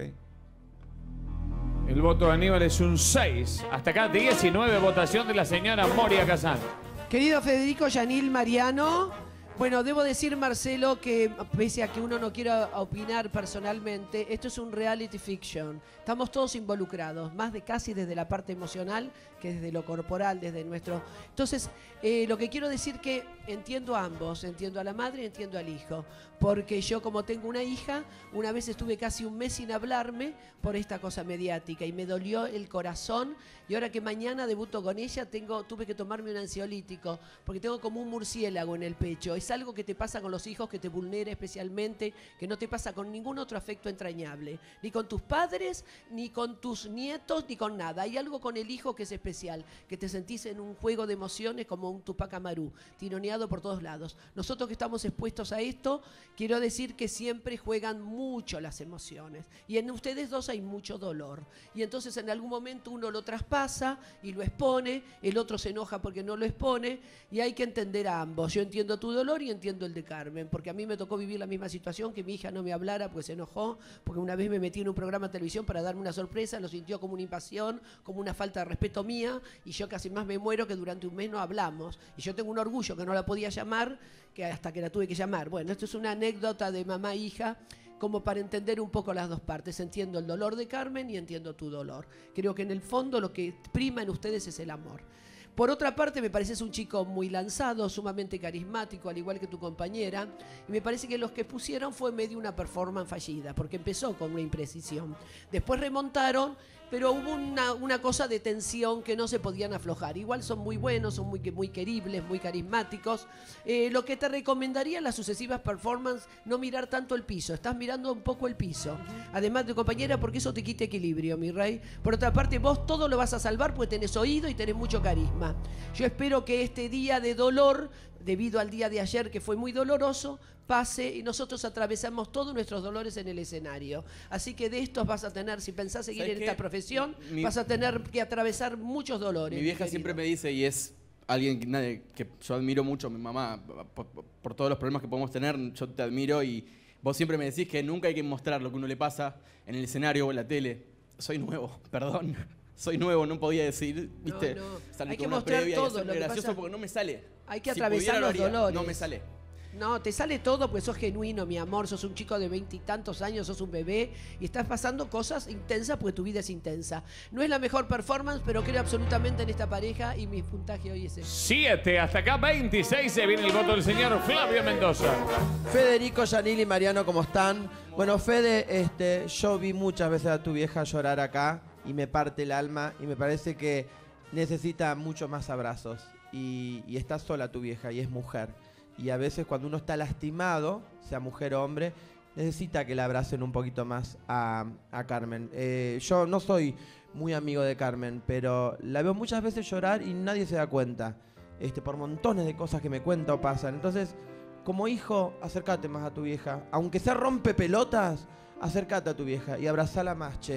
El voto de Aníbal es un 6. Hasta acá 19, votación de la señora Moria Kazan. Querido Federico, Yanil, Mariano, bueno, debo decir, Marcelo, que pese a que uno no quiera opinar personalmente, esto es un reality fiction. Estamos todos involucrados, más de casi desde la parte emocional que desde lo corporal, desde nuestro... Entonces, lo que quiero decir que entiendo a ambos, entiendo a la madre y entiendo al hijo. Porque yo, como tengo una hija, una vez estuve casi un mes sin hablarme por esta cosa mediática y me dolió el corazón. Y ahora que mañana debuto con ella, tuve que tomarme un ansiolítico porque tengo como un murciélago en el pecho. Es algo que te pasa con los hijos, que te vulnera especialmente, que no te pasa con ningún otro afecto entrañable. Ni con tus padres, ni con tus nietos, ni con nada. Hay algo con el hijo que es especial, que te sentís en un juego de emociones como un Tupac Amaru, tironeado por todos lados. Nosotros que estamos expuestos a esto, quiero decir que siempre juegan mucho las emociones. Y en ustedes dos hay mucho dolor. Y entonces en algún momento uno lo traspasa y lo expone, el otro se enoja porque no lo expone, y hay que entender a ambos. Yo entiendo tu dolor y entiendo el de Carmen, porque a mí me tocó vivir la misma situación, que mi hija no me hablara porque se enojó, porque una vez me metí en un programa de televisión para darme una sorpresa, lo sintió como una invasión, como una falta de respeto mía, y yo casi más me muero que durante un mes no hablamos. Y yo tengo un orgullo que no la podía llamar, que hasta que la tuve que llamar. Bueno, esto es una anécdota de mamá e hija, como para entender un poco las dos partes. Entiendo el dolor de Carmen y entiendo tu dolor. Creo que en el fondo lo que prima en ustedes es el amor. Por otra parte, me pareces un chico muy lanzado, sumamente carismático, al igual que tu compañera, y me parece que los que pusieron fue medio una performance fallida, porque empezó con una imprecisión. Después remontaron, pero hubo una cosa de tensión que no se podían aflojar. Igual son muy buenos, son muy queribles, muy carismáticos. Lo que te recomendaría en las sucesivas performances, no mirar tanto el piso. Estás mirando un poco el piso. Además de tu compañera, porque eso te quita equilibrio, mi rey. Por otra parte, vos todo lo vas a salvar porque tenés oído y tenés mucho carisma. Yo espero que este día de dolor, debido al día de ayer que fue muy doloroso, pase y nosotros atravesamos todos nuestros dolores en el escenario. Así que de estos vas a tener, si pensás seguir en esta profesión, vas a tener que atravesar muchos dolores. Mi vieja siempre me dice, y es alguien que yo admiro mucho, mi mamá, por todos los problemas que podemos tener, yo te admiro y vos siempre me decís que nunca hay que mostrar lo que uno le pasa en el escenario o en la tele. Soy nuevo, perdón. Soy nuevo, no podía decir, ¿viste? No. Salir Hay con que una mostrar previa todo, y hacerme lo que gracioso pasa- porque no me sale. Hay que Si atravesar pudiera, lo los haría. dolores. No me sale. No, te sale todo porque sos genuino, mi amor, sos un chico de 20 y tantos años, sos un bebé y estás pasando cosas intensas porque tu vida es intensa. No es la mejor performance, pero creo absolutamente en esta pareja y mi puntaje hoy es ese. 7, hasta acá 26, se viene el voto del señor Flavio Mendoza. Federico, Yanil y Mariano, ¿cómo están? Bueno, Fede, yo vi muchas veces a tu vieja llorar acá y me parte el alma y me parece que necesita mucho más abrazos. Y está sola tu vieja y es mujer. Y a veces cuando uno está lastimado, sea mujer o hombre, necesita que la abracen un poquito más a Carmen. Yo no soy muy amigo de Carmen, pero la veo muchas veces llorar y nadie se da cuenta. Por montones de cosas que me cuenta o pasan. Entonces, como hijo, acércate más a tu vieja. Aunque sea rompe pelotas, acércate a tu vieja y abrazala más, che.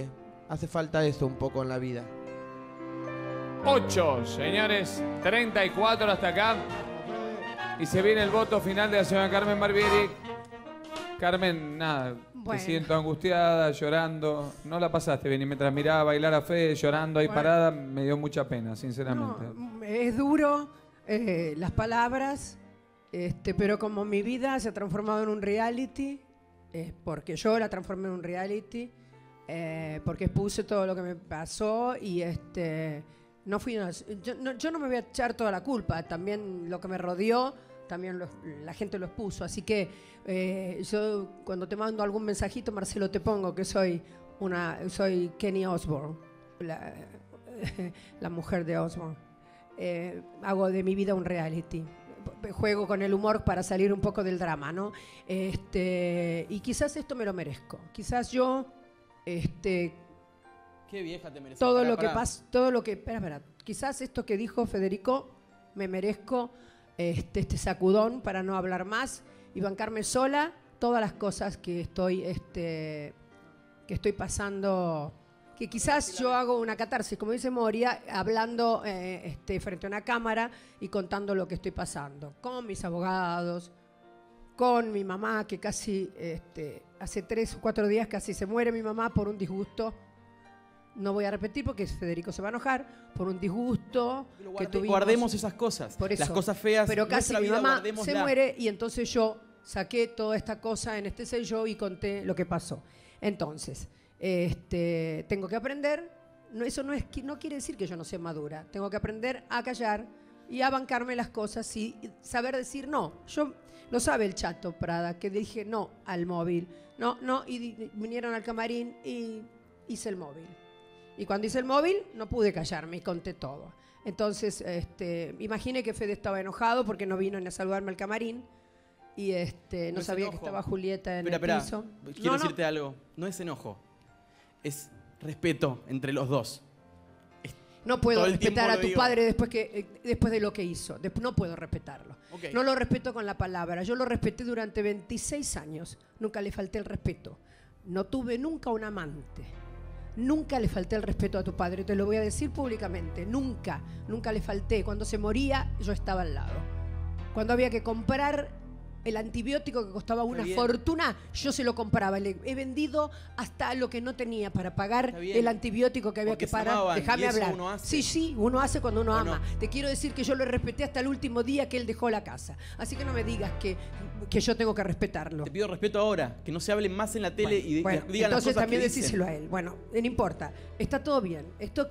Hace falta eso un poco en la vida. 8, señores, 34 hasta acá. Y se viene el voto final de la señora Carmen Barbieri. Carmen, nada, Bueno. te siento angustiada, llorando. No la pasaste bien y mientras miraba bailar a Fede llorando ahí parada, me dio mucha pena, sinceramente. No, es duro las palabras, pero como mi vida se ha transformado en un reality, porque yo la transformé en un reality, porque expuse todo lo que me pasó y no fui yo no me voy a echar toda la culpa, también lo que me rodeó, también la gente lo expuso, así que yo cuando te mando algún mensajito, Marcelo, te pongo que soy Kenny Osbourne, la mujer de Osbourne. Hago de mi vida un reality. Juego con el humor para salir un poco del drama, ¿no? Y quizás esto me lo merezco. Quizás yo, Qué vieja te mereces. todo lo que pasa, espera. Quizás esto que dijo Federico, me merezco este sacudón para no hablar más y bancarme sola todas las cosas que estoy pasando. Que quizás yo hago una catarsis, como dice Moria, hablando frente a una cámara y contando lo que estoy pasando. Con mis abogados, con mi mamá, que casi hace 3 o 4 días casi se muere mi mamá por un disgusto. No voy a repetir porque Federico se va a enojar, por un disgusto que tuvimos. Guardemos esas cosas, por eso, las cosas feas. Pero casi nuestra mi vida, mamá se guardémosla. muere y entonces yo saqué toda esta cosa en este sello y conté lo que pasó. Entonces, tengo que aprender, eso no quiere decir que yo no sea madura, tengo que aprender a callar y a bancarme las cosas y saber decir no. Yo lo sabe el Chato Prada, que dije no al móvil, no, y vinieron al camarín y hice el móvil. Y cuando hice el móvil no pude callarme y conté todo. Entonces, imaginé que Fede estaba enojado porque no vino ni a saludarme al camarín y no sabía enojo. que estaba Julieta en el Espera, piso. quiero decirte algo. No es enojo, es respeto entre los dos. No puedo Todo el tiempo respetar a lo tu digo. padre después de lo que hizo. No puedo respetarlo. Ok. No lo respeto con la palabra. Yo lo respeté durante 26 años. Nunca le falté el respeto. No tuve nunca un amante. Nunca le falté el respeto a tu padre. Te lo voy a decir públicamente. Nunca le falté. Cuando se moría, yo estaba al lado. Cuando había que comprar el antibiótico que costaba una fortuna, yo se lo compraba. Le he vendido hasta lo que no tenía para pagar el antibiótico que había Porque que se pagar. amaban, Déjame y eso hablar. uno hace. Sí, uno hace cuando uno ¿O ama. no? Te quiero decir que yo lo respeté hasta el último día que él dejó la casa. Así que no me digas que yo tengo que respetarlo. Te pido respeto ahora, que no se hable más en la tele y Bueno, digan las entonces cosas también que dicen. decíselo a él. Bueno, no importa. Está todo bien.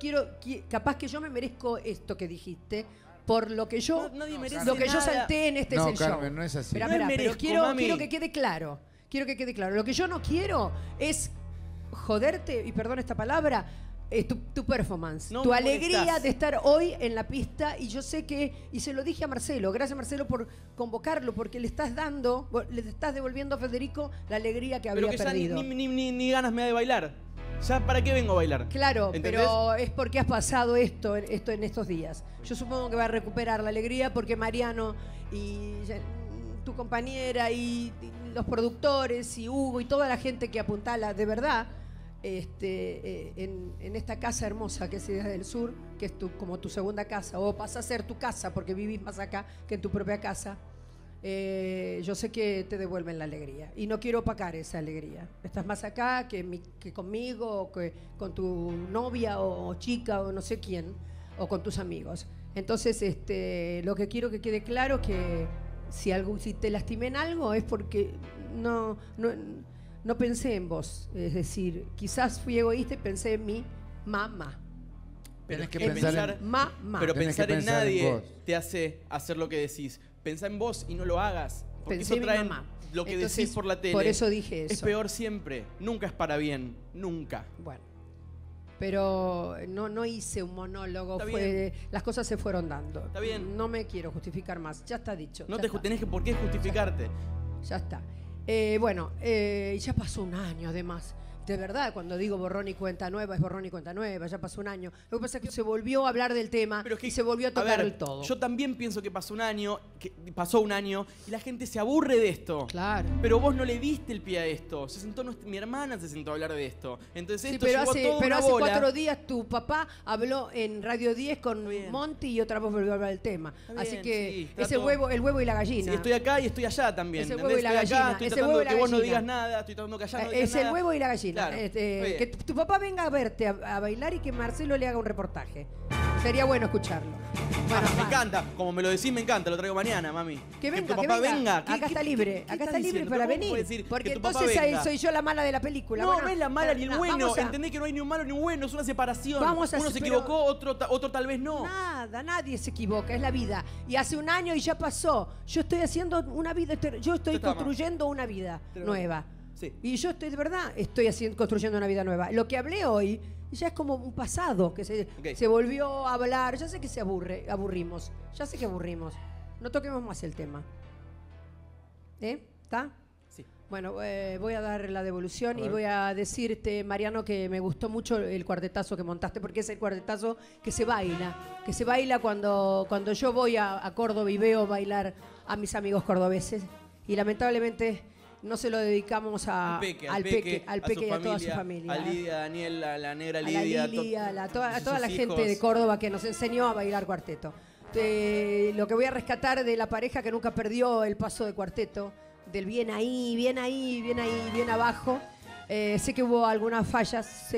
Capaz que yo me merezco esto que dijiste por lo que yo, nadie merece lo que yo nada. salté en este No, show. Carmen, no es así. Espera, No me pero merezco, quiero mami. que quede claro. Quiero que quede claro. Lo que yo no quiero es joderte, y perdón esta palabra, tu performance, No tu me alegría molestás. de estar hoy en la pista. Y yo sé que, y se lo dije a Marcelo, gracias Marcelo por convocarlo, porque le estás devolviendo a Federico la alegría que Pero había que ya perdido. ni ganas me da de bailar. ¿Ya para qué vengo a bailar? Claro, ¿Entendés? pero es porque has pasado esto en estos días. Yo supongo que va a recuperar la alegría porque Mariano y tu compañera y los productores y Hugo y toda la gente que apuntala de verdad en esta casa hermosa que es Ideas del Sur, que es como tu segunda casa, o pasa a ser tu casa porque vivís más acá que en tu propia casa. Yo sé que te devuelven la alegría y no quiero opacar esa alegría. Estás más acá que conmigo, o que con tu novia o chica o no sé quién, o con tus amigos. Entonces, lo que quiero que quede claro que si te lastimé en algo es porque no pensé en vos. Es decir, quizás fui egoísta y pensé en mi mamá. Tenés que es pensar mamá. Pero Tenés pensar que en pensar en nadie vos. te hace hacer lo que decís. Pensá en vos y no lo hagas. Porque Pensé en eso mi trae mamá. lo que Entonces, decís por la tele. por eso dije eso. Es peor siempre. Nunca es para bien. Nunca. Bueno, pero no hice un monólogo. Está bien. Las cosas se fueron dando. Está bien. No me quiero justificar más. Ya está dicho. No ya te está. tenés por qué justificarte. Ya está. Ya pasó un año además. De verdad, cuando digo borrón y cuenta nueva, es borrón y cuenta nueva, ya pasó un año. Lo que pasa es que se volvió a hablar del tema y se volvió a tocar el todo. Yo también pienso que pasó un año y la gente se aburre de esto. Claro. Pero vos no le diste el pie a esto. Mi hermana se sentó a hablar de esto. Entonces esto llevó toda una hace bola. 4 días tu papá habló en Radio 10 con Monty y otra vez volvió a hablar del tema. Así que sí, el huevo y la gallina. Sí, estoy acá y estoy allá también. Es el huevo y la gallina. Estoy tratando de que vos no digas nada, estoy tratando de callar, no digas es nada. el huevo y la gallina. Claro. Que tu papá venga a verte a bailar y que Marcelo le haga un reportaje. Sería bueno escucharlo. Bueno, me encanta, como me lo decís, me encanta, lo traigo mañana, mami. Que venga, tu papá venga. Acá está libre, acá está libre para venir. Porque entonces ahí soy yo la mala de la película. No, no es la mala ni el bueno. Entendés que no hay ni un malo ni un bueno, es una separación. Uno se equivocó, otro tal vez no. Nada, nadie se equivoca, es la vida. Y hace un año y ya pasó. Yo estoy haciendo una vida, yo estoy construyendo una vida nueva. Sí. Y yo estoy, de verdad, construyendo una vida nueva. Lo que hablé hoy ya es como un pasado, que se volvió a hablar. Ya sé que aburrimos. Ya sé que aburrimos. No toquemos más el tema. ¿Está? Sí. Bueno, voy a dar la devolución y voy a decirte, Mariano, que me gustó mucho el cuartetazo que montaste, porque es el cuartetazo que se baila. Que se baila cuando yo voy a Córdoba y veo bailar a mis amigos cordobeses. Y lamentablemente no se lo dedicamos al Peque y a toda su familia. A Lidia, a Daniel, a la negra a Lidia. A toda la gente de Córdoba que nos enseñó a bailar cuarteto. Lo que voy a rescatar de la pareja que nunca perdió el paso de cuarteto, del bien ahí, bien ahí, bien ahí, bien abajo. Sé que hubo algunas fallas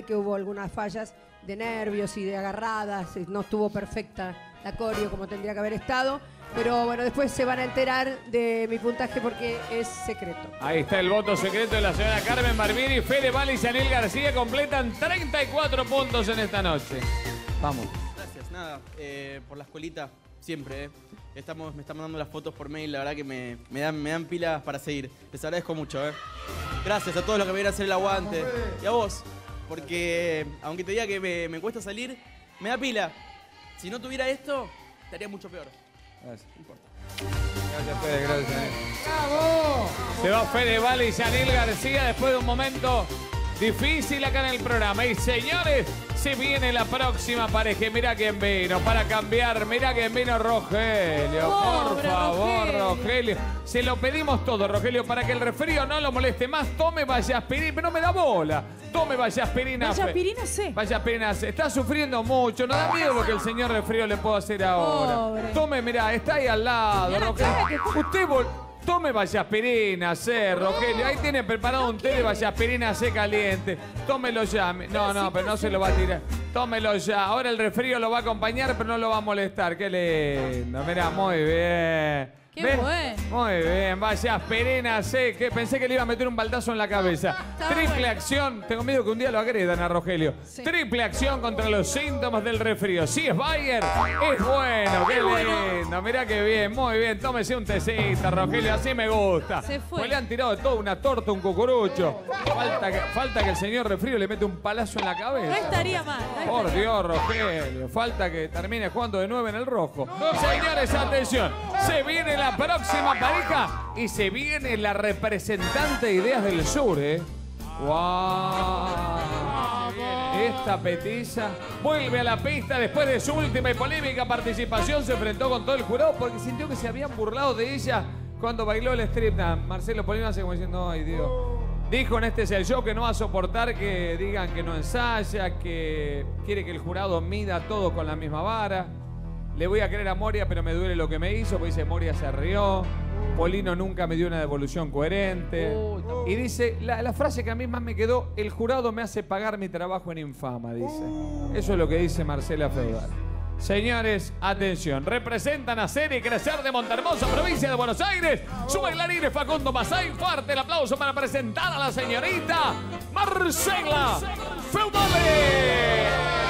de nervios y de agarradas. No estuvo perfecta la coreo como tendría que haber estado. Pero bueno, después se van a enterar de mi puntaje porque es secreto. Ahí está el voto secreto de la señora Carmen Barbieri. Fede Valle y Yanil García completan 34 puntos en esta noche. Vamos. Gracias, nada, por la escuelita, siempre. Me están mandando las fotos por mail, la verdad que me dan pilas para seguir. Les agradezco mucho. Gracias a todos los que me vienen a hacer el aguante. Y a vos, porque aunque te diga que me cuesta salir, me da pila. Si no tuviera esto, estaría mucho peor. Gracias. No importa. Gracias, Fede, gracias. ¡Bravo! Se va Fede Valle y Yanil García después de un momento difícil acá en el programa. Y señores, se viene la próxima pareja. Mirá quién vino para cambiar. Mirá quién vino, Rogelio. Por favor, Rogelio. Se lo pedimos todo, Rogelio, para que el resfrío no lo moleste más. Tome Vallaspirina, pero no me da bola. Tome Vallaspirina. Vallaspirina C. Vallaspirina C. Está sufriendo mucho. No da miedo lo que el señor resfrío le puedo hacer ahora. Pobre. Tome, mirá, está ahí al lado, Rogelio. Usted tome Vallaspirina C, Rogelio. Ahí tiene preparado un té de Vallaspirina C caliente. Tómelo ya. No, pero no se lo va a tirar. Tómelo ya. Ahora el resfrío lo va a acompañar, pero no lo va a molestar. Qué lindo. Mirá, muy bien. Qué bueno. Muy bien, Vallaspirina C, que pensé que le iba a meter un baldazo en la cabeza. Triple acción, tengo miedo que un día lo agredan a Rogelio. Sí. Triple acción contra los síntomas del resfrío. Si es Bayer, es bueno, qué lindo. Mirá qué bien, muy bien. Tómese un tecito, Rogelio, así me gusta. Se fue. Pues le han tirado todo, una torta, un cucurucho. Falta que el señor resfrío le mete un palazo en la cabeza. No estaría mal. Por Dios, Rogelio, falta que termine jugando de 9 en el rojo. Señores, atención, se viene la próxima pareja y se viene la representante de Ideas del Sur, ¡Wow! Esta petiza vuelve a la pista después de su última y polémica participación. Se enfrentó con todo el jurado porque sintió que se habían burlado de ella cuando bailó el strip dance. Marcelo Polino hace como diciendo, ay Dios. Dijo en Este es el Show que no va a soportar que digan que no ensaya, que quiere que el jurado mida todo con la misma vara. Le voy a creer a Moria, pero me duele lo que me hizo, porque dice, Moria se rió, Polino nunca me dio una devolución coherente. Y dice, la frase que a mí más me quedó, el jurado me hace pagar mi trabajo en infama, dice. Eso es lo que dice Marcela Feudal. Señores, atención, representan a Ser y Crecer de Montermoso, provincia de Buenos Aires. Su bailarín es Facundo Masay. Fuerte el aplauso para presentar a la señorita Marcela Feudal.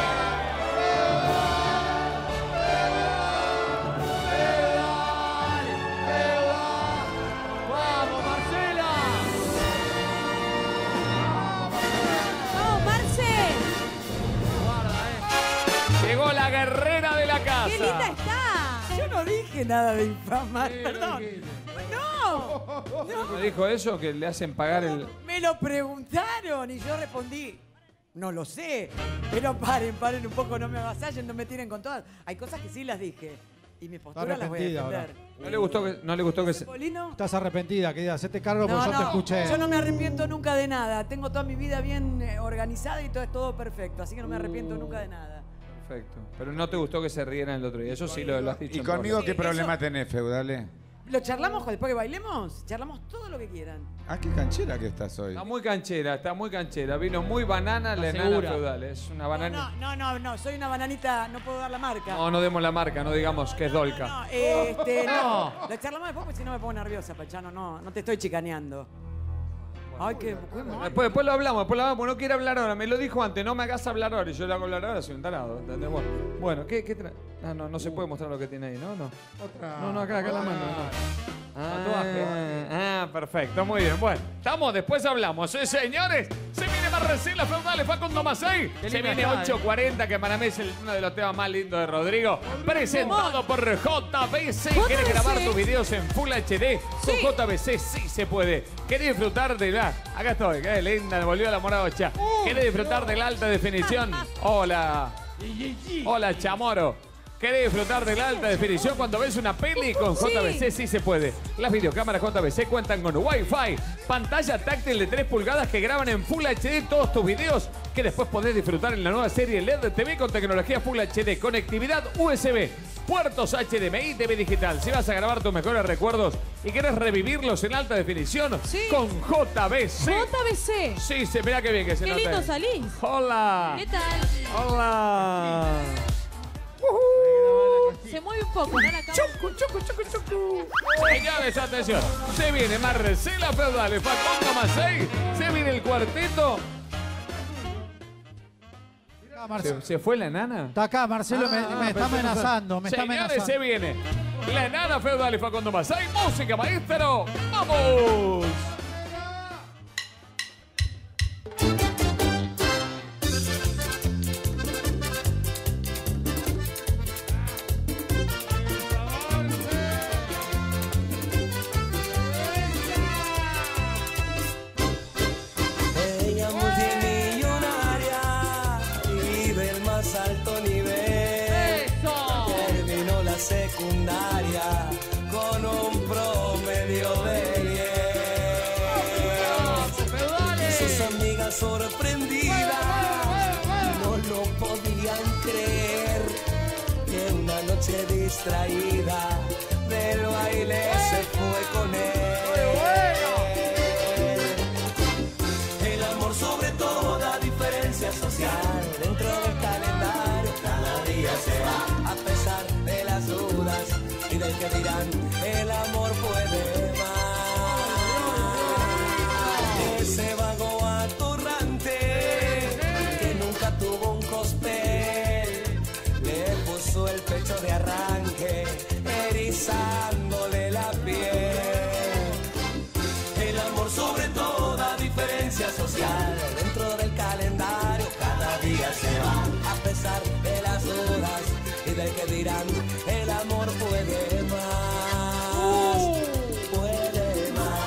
Llegó la guerrera de la casa. ¡Qué linda está! Yo no no dije nada de infamar, perdón. No. ¿Me dijo eso? Que le hacen pagar el... Me lo preguntaron y yo respondí, no lo sé. Pero paren un poco, no me avasallen, no me tiren con todas. Hay cosas que sí las dije. Y mi postura las voy a defender. ¿No le gustó que se... Polino? Estás arrepentida, querida. Hacete cargo porque yo te escuché. Yo no me arrepiento nunca de nada. Tengo toda mi vida bien organizada y todo es todo perfecto. Así que no me arrepiento nunca de nada. Perfecto. Pero no te gustó que se rieran el otro día. Eso sí lo has dicho. ¿Y conmigo qué problema tenés, Feudale? ¿Lo charlamos después que bailemos? Charlamos todo lo que quieran. Ah, qué canchera que estás hoy. Está muy canchera. Vino muy banana la enana feudal. Es una banana. No, soy una bananita, no puedo dar la marca. No demos la marca, no digamos que es Dolca. No. Lo charlamos después porque si no me pongo nerviosa, Pachano. No te estoy chicaneando. Ay, qué mal. Después lo hablamos, no quiere hablar ahora. Me lo dijo antes, no me hagas hablar ahora. Y yo le hago hablar ahora, soy un tarado. ¿Entendés? Bueno, ¿qué trae? No se puede mostrar lo que tiene ahí, ¿no? No, acá la mano. Perfecto, muy bien. Bueno, estamos, después hablamos. Señores, se viene Marcela Feudales, Facundo Macei. Se viene 8:40, que para mí es uno de los temas más lindos de Rodrigo. Presentado por JBC. ¿Querés grabar tus videos en Full HD? Con JBC sí se puede. ¿Querés disfrutar de la... Acá estoy, qué linda, me volvió la morocha. ¿Querés disfrutar de la alta definición? Hola, Chamorro. ¿Querés disfrutar de la alta definición cuando ves una peli? Con JBC sí se puede. Las videocámaras JBC cuentan con Wi-Fi, pantalla táctil de 3 pulgadas que graban en Full HD todos tus videos que después podés disfrutar en la nueva serie LED TV con tecnología Full HD, conectividad USB, puertos HDMI, TV digital. Si vas a grabar tus mejores recuerdos y querés revivirlos en alta definición, con JBC. JBC. Sí, mirá qué bien que se nota. Qué lindo salís. Hola. ¿Qué tal? Hola. Se mueve un poco, ¿no? La cámara. Señores, atención. Se viene Marcela Feudales, Facundo Macei. Se viene el cuarteto. ¿Se fue la enana? Está acá, Marcelo me está amenazando. Señores, se viene la enana Feudales, Facundo Macei. Música, maestro. ¡Vamos! Secundaria con un promedio de 10. Sus amigas sorprendidas no lo podían creer que una noche distraída del baile se fue con él. El amor sobre toda diferencia social dentro del calendario cada día se va a pesar de las dudas y del que dirán el amor puede más. Ese vago atorrante que nunca tuvo un cospel le puso el pecho de arranque erizándole la piel. El amor sobre toda diferencia social dentro del calendario cada día se va a pesar de las dudas y del que dirán el amor puede más, puede más.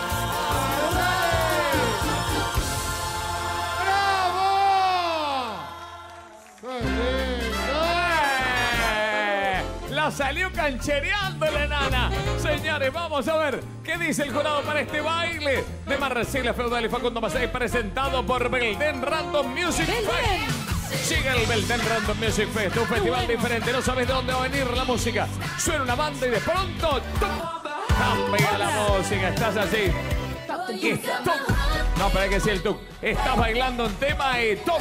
La salió canchereando la enana. Señores, vamos a ver qué dice el jurado para este baile de Marcela Feudal y Facundo Macei, presentado por Belden Random Music Fest. Sigue el Belden Random Music Fest, un festival diferente. No sabes de dónde va a venir la música. Suena una banda y de pronto cambia la música. Estás así. Y ¡tuc! No, pero hay que decir el tuk. Estás bailando un tema y ¡tuc!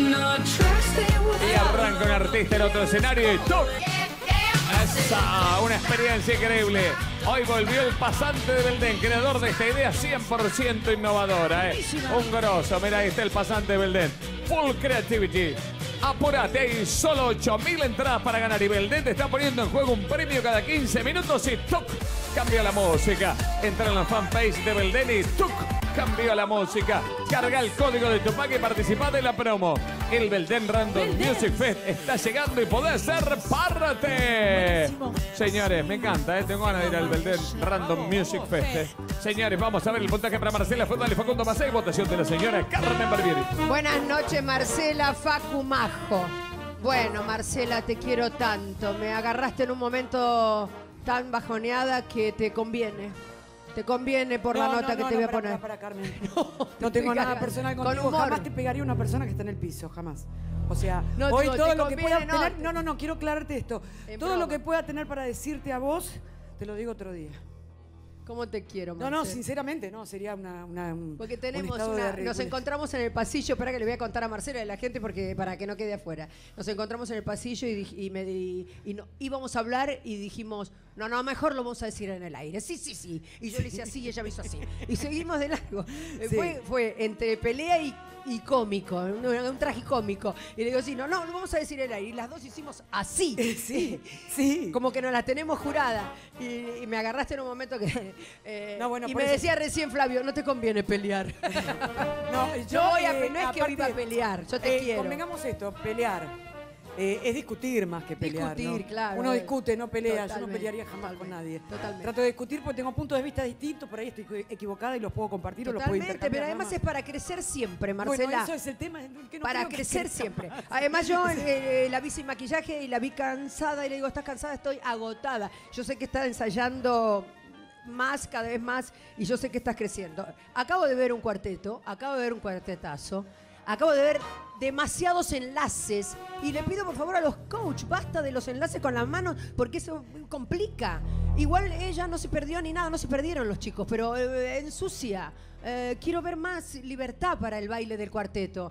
Y arranca un artista en otro escenario y ¡tuc! Esa, una experiencia increíble. Hoy volvió el pasante de Belden, creador de esta idea 100% innovadora. Un grosso, mira, ahí está el pasante de Belden. Full creativity. Apúrate, hay solo 8.000 entradas para ganar y Belden te está poniendo en juego un premio cada 15 minutos y ¡tuc! Cambia la música. Entra en la fanpage de Belden y ¡tuc! Cambia la música. Carga el código de Tupac y participa de la promo. El Belden Random Music Fest está llegando y podés ser parte. Señores, me encanta, tengo ganas de ir al Belden Random Music Fest. Señores, vamos a ver el puntaje para Marcela Fondal y Facundo Macei. Votación de la señora Carmen Barbieri. Buenas noches, Marcela Facu Majo. Bueno, Marcela, te quiero tanto. Me agarraste en un momento tan bajoneada que te conviene. Te conviene por la nota que te voy a poner. Para, Carmen. No tengo nada personal contigo. Jamás te pegaría una persona que está en el piso, jamás. O sea, hoy todo lo que pueda tener... No, quiero aclararte esto. Todo lo que pueda tener para decirte a vos, te lo digo otro día. ¿Cómo te quiero, Marcela? No, sinceramente, no, sería porque tenemos un nos encontramos en el pasillo, espera que le voy a contar a Marcela y a la gente porque para que no quede afuera. Nos encontramos en el pasillo y íbamos a hablar y dijimos, no, mejor lo vamos a decir en el aire. Sí. Y yo le hice así y ella me hizo así. Y seguimos de largo. Sí. Fue entre pelea y cómico, un tragicómico. Y le digo, sí, no, lo vamos a decir en el aire. Y las dos hicimos así. Sí. Como que nos la tenemos jurada. Y me agarraste en un momento que... y me decía recién, Flavio, no te conviene pelear. No es que hoy iba a pelear, yo te quiero. Convengamos esto, pelear. Es discutir más que pelear. Discutir, ¿no? Claro. Uno discute, no pelea. Totalmente, yo no pelearía jamás con nadie. Totalmente. Trato de discutir porque tengo puntos de vista distintos, por ahí estoy equivocada y los puedo compartir o los puedo intercambiar. Pero además es para crecer siempre, Marcela. Bueno, eso es el tema. Que no para crecer siempre. Además yo la vi sin maquillaje y la vi cansada y le digo, ¿estás cansada? Estoy agotada. Yo sé que estás ensayando cada vez más, y yo sé que estás creciendo. Acabo de ver un cuarteto, acabo de ver un cuartetazo, acabo de ver demasiados enlaces y le pido por favor a los coach, basta de los enlaces con las manos porque eso complica. Igual ella no se perdió ni nada, no se perdieron los chicos, pero ensucia. Quiero ver más libertad para el baile del cuarteto.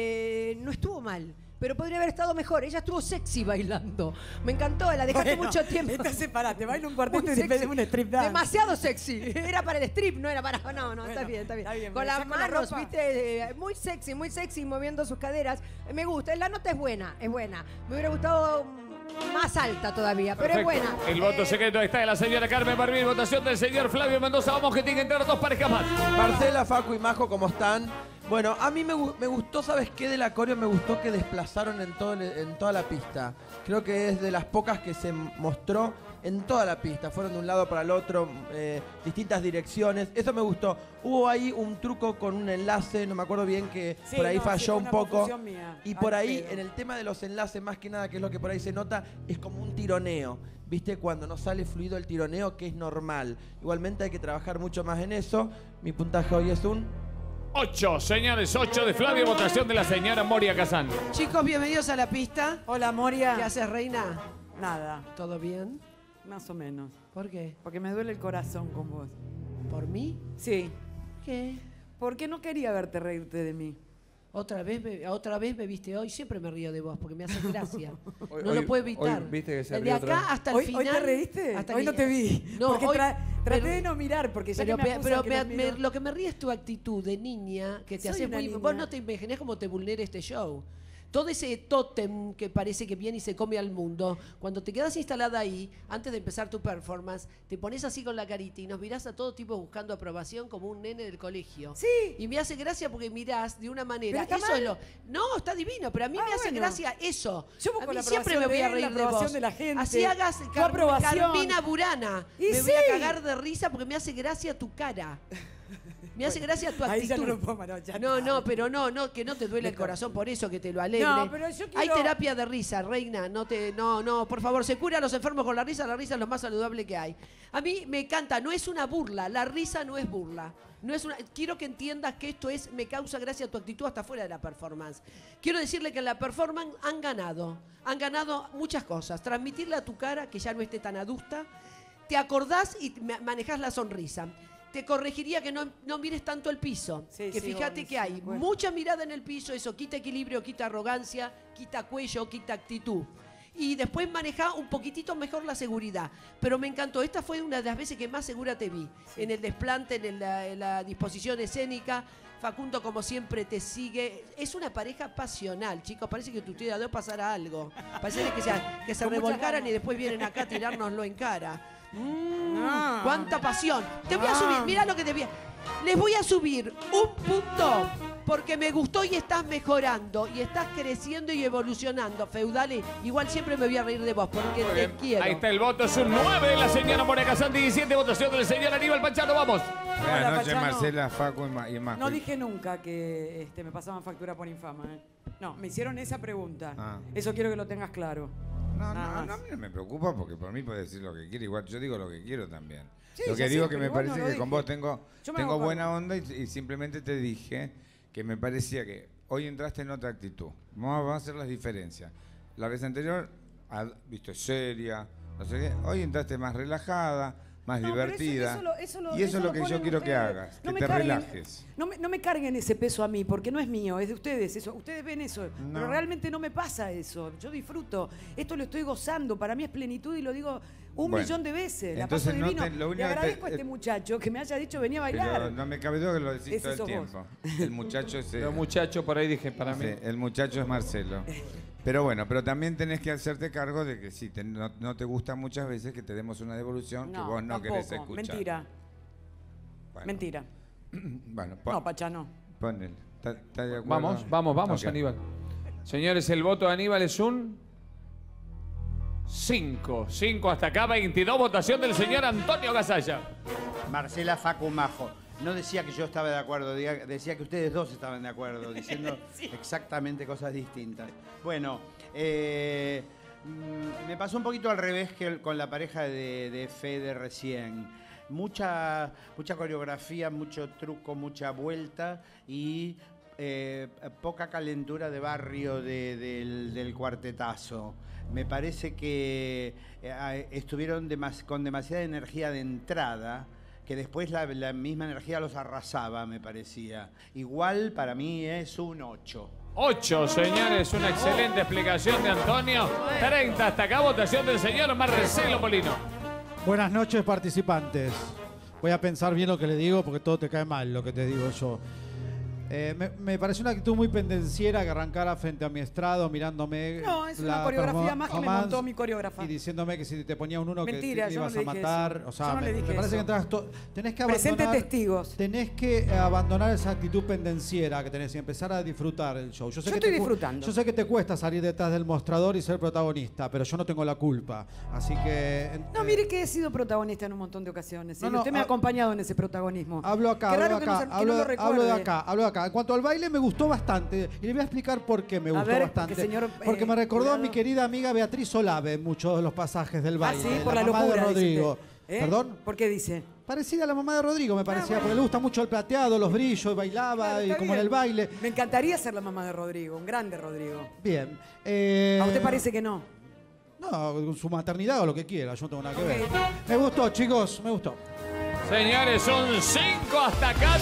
No estuvo mal. Pero podría haber estado mejor. Ella estuvo sexy bailando. Me encantó, la dejaste mucho tiempo. Entonces, parate, baila un cuarteto y después de un strip dance. Demasiado sexy. Era para el strip, no era para... No, bueno, está bien. Con las manos, viste, muy sexy, moviendo sus caderas. Me gusta, la nota es buena. Me hubiera gustado más alta todavía, pero perfecto. Es buena. El voto secreto está de la señora Carmen Barbieri, votación del señor Flavio Mendoza. Vamos que tienen que entrar dos parejas más. Marcela, Facu y Majo, ¿cómo están? Bueno, a mí me gustó, ¿sabes qué? De la coreo me gustó que desplazaron en toda la pista. Creo que es de las pocas que se mostró en toda la pista. Fueron de un lado para el otro, distintas direcciones. Eso me gustó. Hubo ahí un truco con un enlace, no me acuerdo bien, que por ahí falló un poco. Y por ahí, en el tema de los enlaces, más que nada, que es lo que por ahí se nota, es como un tironeo. ¿Viste? Cuando no sale fluido el tironeo, que es normal. Igualmente hay que trabajar mucho más en eso. Mi puntaje hoy es un... 8, señores, 8 de Flavio, votación de la señora Moria Kazan. Chicos, bienvenidos a la pista. Hola, Moria. ¿Qué haces, reina? Nada. ¿Todo bien? Más o menos. ¿Por qué? Porque me duele el corazón con vos. ¿Por mí? Sí. ¿Qué? Porque no quería verte reírte de mí. Otra vez me viste hoy, siempre me río de vos porque me haces gracia. No lo puedo evitar. Hoy viste que se de acá hasta el final. ¿Hoy te reíste? Hoy no te vi. No, porque traté de no mirar porque ya lo que me ríe es tu actitud de niña que te hace muy... Niña. Vos no te imaginás cómo te vulnera este show. Todo ese tótem que parece que viene y se come al mundo, cuando te quedas instalada ahí, antes de empezar tu performance, te pones así con la carita y nos mirás a todo tipo buscando aprobación como un nene del colegio. Sí. Y me hace gracia porque mirás de una manera. ¿Pero está mal? No, está divino, pero a mí me hace gracia eso. Yo busco a mí la siempre me voy a reír de vos. De la gente. Así hagas Carmina Burana. Y me voy a cagar de risa porque me hace gracia tu cara. Me hace gracia tu actitud. Ahí ya no lo puedo pero no, que no te duele el corazón por eso, que te lo alegre. No, pero yo quiero... Hay terapia de risa, reina. No, por favor, se cura a los enfermos con la risa es lo más saludable que hay. A mí me encanta, no es una burla, la risa no es burla. Quiero que entiendas que esto me causa gracia tu actitud hasta fuera de la performance. Quiero decirle que en la performance han ganado muchas cosas. Transmitirle a tu cara que ya no esté tan adusta, te acordás y manejás la sonrisa. Te corregiría que no mires tanto el piso. Fíjate que hay mucha mirada en el piso, eso quita equilibrio, quita arrogancia, quita cuello, quita actitud. Y después maneja un poquitito mejor la seguridad. Pero me encantó, esta fue una de las veces que más segura te vi. En el desplante, en la disposición escénica. Facundo, como siempre, te sigue. Es una pareja pasional, chicos. Parece que ustedes a dos pasara algo. Parece que se revolcaran y después vienen acá a tirárnoslo en cara. ¡Cuánta pasión! Te voy a subir, mirá lo que te voy a... Les voy a subir un punto porque me gustó y estás mejorando y estás creciendo y evolucionando, Feudale. Igual siempre me voy a reír de vos porque te quiero. Ahí está el voto, es un 9 de la señora Mónica Santi, 17 votación del señor Aníbal Pachano, vamos. Buenas noches, Pachano. Marcela, Facu y Majo. No dije nunca que me pasaban factura por infama. No, me hicieron esa pregunta. Eso quiero que lo tengas claro. No, a mí no me preocupa porque por mí puede decir lo que quiere. Igual yo digo lo que quiero también. Sí, lo que ya digo sé, que me pero igual parece no lo que con dije. vos tengo buena onda y simplemente te dije que me parecía que hoy entraste en otra actitud. Vamos a hacer las diferencias. La vez anterior, viste, seria, no sé qué. Hoy entraste más relajada, más divertida. Y eso es lo que yo quiero que hagas, que te relajes. No me carguen ese peso a mí, porque no es mío, es de ustedes. Eso. Ustedes ven eso, No. pero realmente no me pasa eso. Yo disfruto. Esto lo estoy gozando. Para mí es plenitud y lo digo un millón de veces. La paso entonces divino. lo único Le que agradezco a este muchacho que me haya dicho venía a bailar. Pero no me cabe duda que lo decís Ese todo el sos tiempo. El muchacho es... Los muchachos por ahí dije para mí. Sí, el muchacho es Marcelo. Pero bueno, pero también tenés que hacerte cargo de que sí, no te gusta muchas veces que te demos una devolución que vos no querés escuchar. Mentira. Bueno. Mentira. Bueno, No, Pachano. Ponele. ¿Está de acuerdo? Vamos, Ok. Aníbal. Señores, el voto de Aníbal es un 5. 5 hasta acá, 22 votación del señor Antonio Gasalla. Marcela, Facu, Majo. No decía que yo estaba de acuerdo, decía que ustedes dos estaban de acuerdo, diciendo exactamente cosas distintas. Bueno, me pasó un poquito al revés que con la pareja de Fede recién. Mucha coreografía, mucho truco, mucha vuelta y poca calentura de barrio del cuartetazo. Me parece que estuvieron con demasiada energía de entrada, que después la misma energía los arrasaba, me parecía. Igual para mí es un 8. 8, señores, una excelente explicación de Antonio. 30 hasta acá, votación del señor Marcelo Polino. Buenas noches, participantes. Voy a pensar bien lo que le digo porque todo te cae mal lo que te digo yo. Me pareció una actitud muy pendenciera que arrancara frente a mi estrado mirándome. No, es una coreografía más que me montó mi coreógrafa. Y diciéndome que si te ponía un uno Mentira, que te yo no ibas le a dije matar. eso. O sea, Yo no le dije me parece eso. que entras tenés que Presente abandonar. testigos. Tenés que abandonar esa actitud pendenciera que tenés y empezar a disfrutar el show. Yo estoy disfrutando. Yo sé que te cuesta salir detrás del mostrador y ser protagonista, pero yo no tengo la culpa. Así que. No, mire que he sido protagonista en un montón de ocasiones. No, y no, usted me ha acompañado en ese protagonismo. Hablo acá, Qué hablo raro que acá, no se- que no lo hablo de recuerde. acá, hablo de acá. En cuanto al baile me gustó bastante y le voy a explicar por qué me gustó ver, bastante. porque, señor, porque me recordó a jurado. mi querida amiga Beatriz Olave en muchos de los pasajes del baile. sí, por la mamá locura, de dice Rodrigo. usted. ¿Perdón? ¿Por qué dice? Parecida a la mamá de Rodrigo me parecía, porque le gusta mucho el plateado, los brillos, bailaba Claro, y está como en bien. el baile. Me encantaría ser la mamá de Rodrigo, un grande Rodrigo. Bien. ¿A usted parece que no? No, con su maternidad o lo que quiera, yo no tengo nada que ver. Me gustó, chicos, me gustó. Señores, son 5 hasta acá,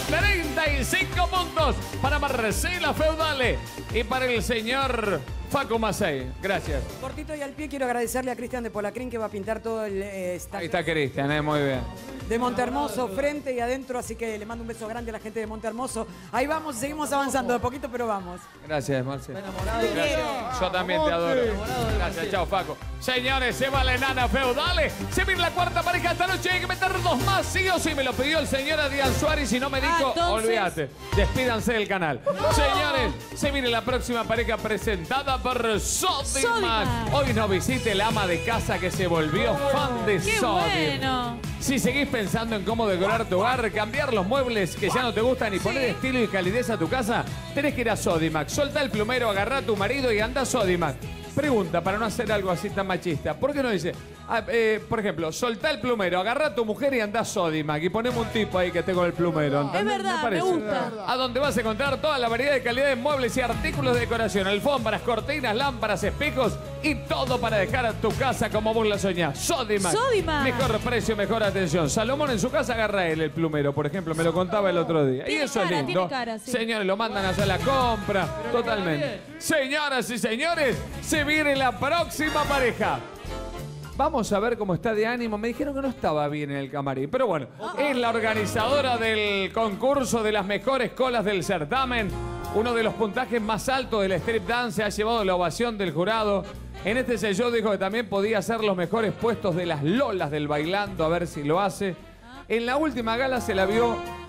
35 puntos para Marcela Feudale y para el señor Facu Macei. Gracias. Cortito y al pie quiero agradecerle a Cristian de Polacrín que va a pintar todo el stand Ahí está Cristian, muy bien. de Montehermoso, frente y adentro, así que le mando un beso grande a la gente de Montehermoso. Ahí vamos, seguimos avanzando de poquito, pero vamos. Gracias, Marcelo. Te quiero. Yo también te adoro. Gracias, chao, Facu. Señores, se va la enana Feudale. Se viene la cuarta pareja esta noche. Hay que meter 2 más, sí o sí. Me lo pidió el señor Adrián Suárez y no me dijo, entonces- olvídate. Despídanse del canal. Señores, se viene la próxima pareja presentada por Sodimac. Hoy nos visita el ama de casa que se volvió fan de ¡Qué Sodimac. bueno! Si seguís pensando en cómo decorar tu hogar, cambiar los muebles que ya no te gustan y poner estilo y calidez a tu casa, tenés que ir a Sodimac. Soltá el plumero, agarrá a tu marido y anda a Sodimac. Pregunta, para no hacer algo así tan machista, ¿por qué no dice, por ejemplo, soltá el plumero, agarrá a tu mujer y anda a Sodimac y ponemos un tipo ahí que esté con el plumero? ¿entendés? Es verdad, parece? me gusta. A donde vas a encontrar toda la variedad de calidad de muebles y artículos de decoración, alfombras, cortinas, lámparas, espejos y todo para dejar a tu casa como vos la soñás. Sodimac. Sodimac. Mejor precio, mejor atención. Salomón en su casa agarra a él el plumero, por ejemplo, me lo contaba el otro día. Y Tiene eso cara, es lindo. tiene cara, sí. Señores, lo mandan a hacer la compra, totalmente. Señoras y señores, se viene la próxima pareja. Vamos a ver cómo está de ánimo. Me dijeron que no estaba bien en el camarín. Pero bueno, es la organizadora del concurso de las mejores colas del certamen. Uno de los puntajes más altos del strip dance. Ha llevado la ovación del jurado. En este sello dijo que también podía hacer los mejores puestos de las lolas del bailando. A ver si lo hace. En la última gala se la vio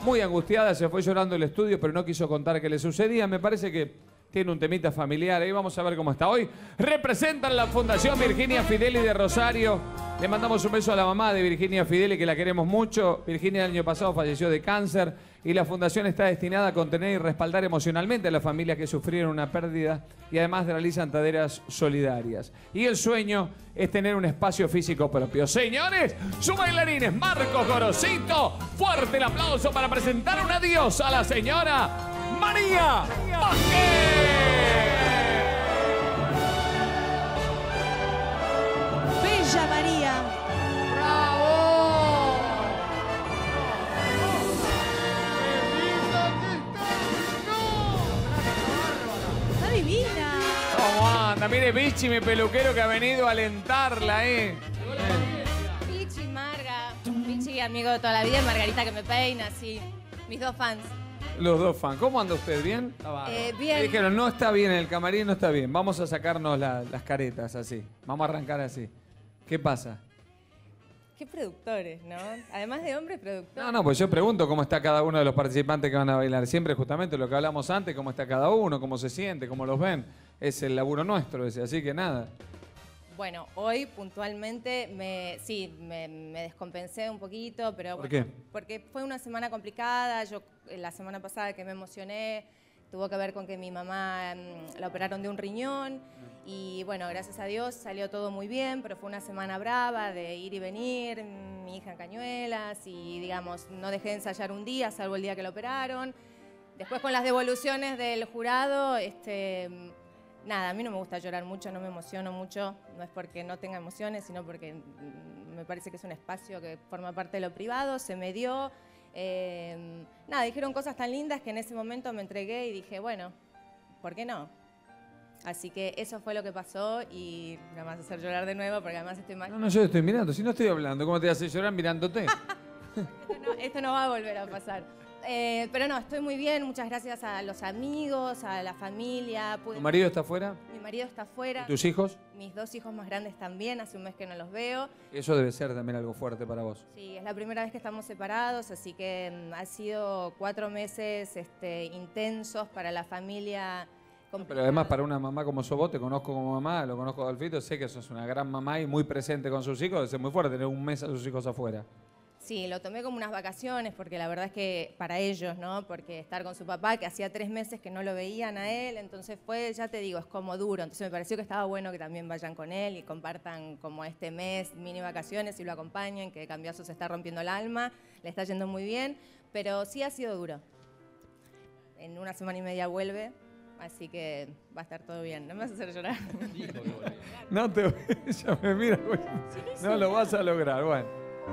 muy angustiada, se fue llorando del estudio, pero no quiso contar qué le sucedía. Me parece que tiene un temita familiar. Ahí vamos a ver cómo está. Hoy representan la Fundación Virginia Fideli de Rosario. Le mandamos un beso a la mamá de Virginia Fideli, que la queremos mucho. Virginia el año pasado falleció de cáncer y la fundación está destinada a contener y respaldar emocionalmente a las familias que sufrieron una pérdida y además realizan tareas solidarias. Y el sueño es tener un espacio físico propio. Señores, sus bailarines Marcos Gorosito. Fuerte el aplauso para presentar un adiós a la señora María Vázquez. Bella María. ¡Bravo! Está divina. ¿Cómo anda? Mire, Vichy, mi peluquero que ha venido a alentarla, Vichy, Marga. Vichy, amigo de toda la vida. Margarita que me peina, sí. Mis dos fans. Los dos fans. ¿Cómo anda usted? ¿Bien? Bien. Me dijeron, no está bien, el camarín no está bien. Vamos a sacarnos las caretas así. Vamos a arrancar así. ¿Qué pasa? Qué productores, ¿no? Además de hombres, productores. No, pues yo pregunto cómo está cada uno de los participantes que van a bailar. Siempre justamente lo que hablamos antes, cómo está cada uno, cómo se siente, cómo los ven. Es el laburo nuestro ese, así que nada. Bueno, hoy puntualmente me descompensé un poquito, pero ¿Por qué? Porque fue una semana complicada. Yo la semana pasada que me emocioné tuvo que ver con que mi mamá la operaron de un riñón y bueno, gracias a Dios salió todo muy bien, pero fue una semana brava de ir y venir, mi hija en Cañuelas y digamos, no dejé de ensayar un día, salvo el día que la operaron. Después con las devoluciones del jurado, nada, a mí no me gusta llorar mucho, no me emociono mucho, no es porque no tenga emociones, sino porque me parece que es un espacio que forma parte de lo privado, se me dio. Nada, dijeron cosas tan lindas que en ese momento me entregué y dije, bueno, ¿por qué no? Así que eso fue lo que pasó y me vas a hacer llorar de nuevo porque además estoy mal. No, yo estoy mirando, si no estoy hablando, ¿cómo te hace llorar mirándote? Esto no va a volver a pasar. Pero no, estoy muy bien, muchas gracias a los amigos, a la familia. ¿Tu marido está afuera? Mi marido está afuera. ¿Y tus hijos? Mis dos hijos más grandes también, hace un mes que no los veo. Eso debe ser también algo fuerte para vos. Sí, es la primera vez que estamos separados, así que han sido 4 meses intensos para la familia. Pero además para una mamá como sos vos, te conozco como mamá, lo conozco a Adolfito, sé que sos una gran mamá y muy presente con sus hijos, debe ser muy fuerte tener un mes a sus hijos afuera. Sí, lo tomé como unas vacaciones porque la verdad es que para ellos, ¿no? Porque estar con su papá, que hacía 3 meses que no lo veían a él, entonces fue, ya te digo, es como duro. Entonces me pareció que estaba bueno que también vayan con él y compartan como este mes mini vacaciones y lo acompañen, que Cambiazo se está rompiendo el alma, le está yendo muy bien, pero sí ha sido duro. En 1 semana y media vuelve, así que va a estar todo bien. No me vas a hacer llorar. No te ya me mira, güey. No lo vas a lograr, bueno.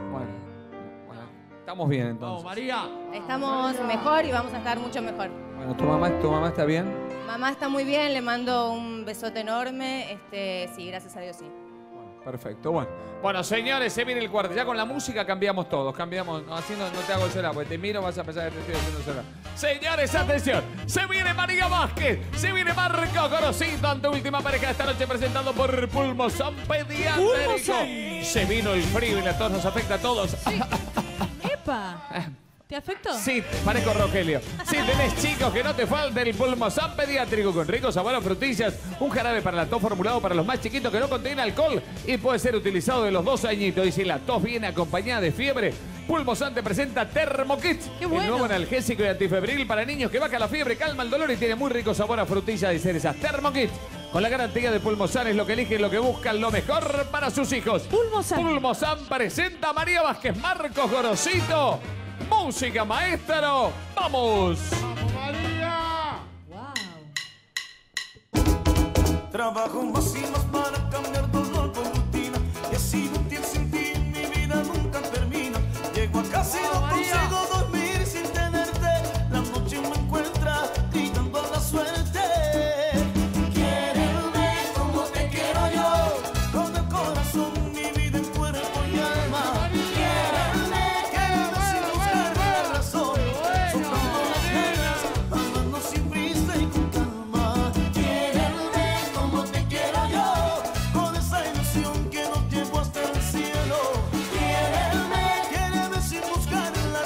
Estamos bien entonces. Vamos, María. Estamos mejor y vamos a estar mucho mejor. Bueno, ¿tu mamá está bien? Mamá está muy bien, le mando un besote enorme. Sí, gracias a Dios sí. Perfecto, bueno, señores, se viene el cuarto. Ya con la música cambiamos todos. Cambiamos, así no te hago llorar, porque te miro, vas a pensar que te estoy haciendo llorar. Señores, atención. Se viene María Vázquez. Se viene Marcos Gorosito, anteúltima pareja de esta noche presentado por Pulmosan Pediátrico. Se vino el frío y la tos nos afecta a todos. ¡Epa! ¿Te afectó? Sí, parezco Rogelio. Si tenés chicos, que no te falte el Pulmosan Pediátrico con rico sabor a frutillas, un jarabe para la tos formulado para los más chiquitos que no contiene alcohol y puede ser utilizado de los 2 añitos. Y si la tos viene acompañada de fiebre, Pulmosan te presenta Thermokit, el nuevo analgésico y antifebril para niños que baja la fiebre, calma el dolor y tiene muy rico sabor a frutillas y cerezas. Thermokit, con la garantía de Pulmosan, es lo que eligen, lo que buscan, lo mejor para sus hijos. Pulmosan presenta a María Vázquez, Marcos Gorosito. Música, maestro. ¡Vamos! ¡Vamos, María! ¡Wow! Trabajo más y más para cambiar dolor por rutina. Y así un tiempo sin ti, mi vida nunca termina. Llego a casa y no consigo dormir sin tenerte. La noche me encuentra gritando a la suerte. Quiéreme como te quiero yo, con el corazón, mi vida en cuerpo y alma. Quiéreme sin buscar la razón, soltando las penas, hablando sin prisa y con calma. Quiéreme como te quiero yo, con esa ilusión que nos llevó hasta el cielo. Quiéreme sin buscar la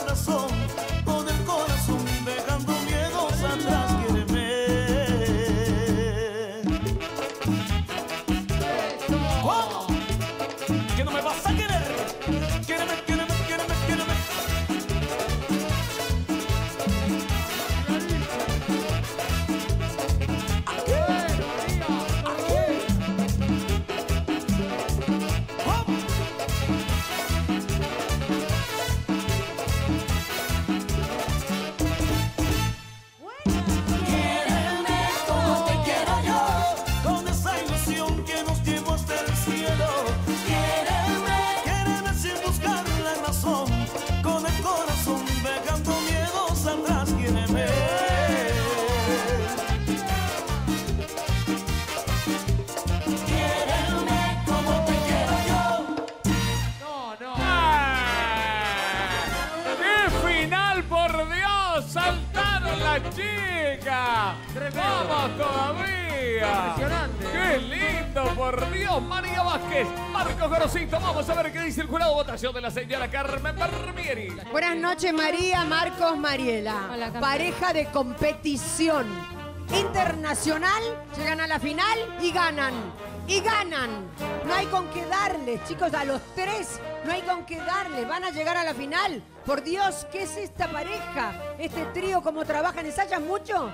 ¡Vamos! ¡Saltaron las chicas! ¡Vamos todavía! Impresionante. ¡Qué lindo, por Dios! María Vázquez, Marcos Gorosito. Vamos a ver qué dice el jurado. Votación de la señora Carmen Barbieri. Buenas noches, María, Marcos, Mariela. Hola, Carmen. Pareja de competición internacional, llegan a la final y ganan. Y ganan. No hay con qué darles, chicos, a los tres no hay con qué darles. Van a llegar a la final. Por Dios, ¿qué es esta pareja? Este trío, ¿cómo trabajan? ¿Ensayan mucho?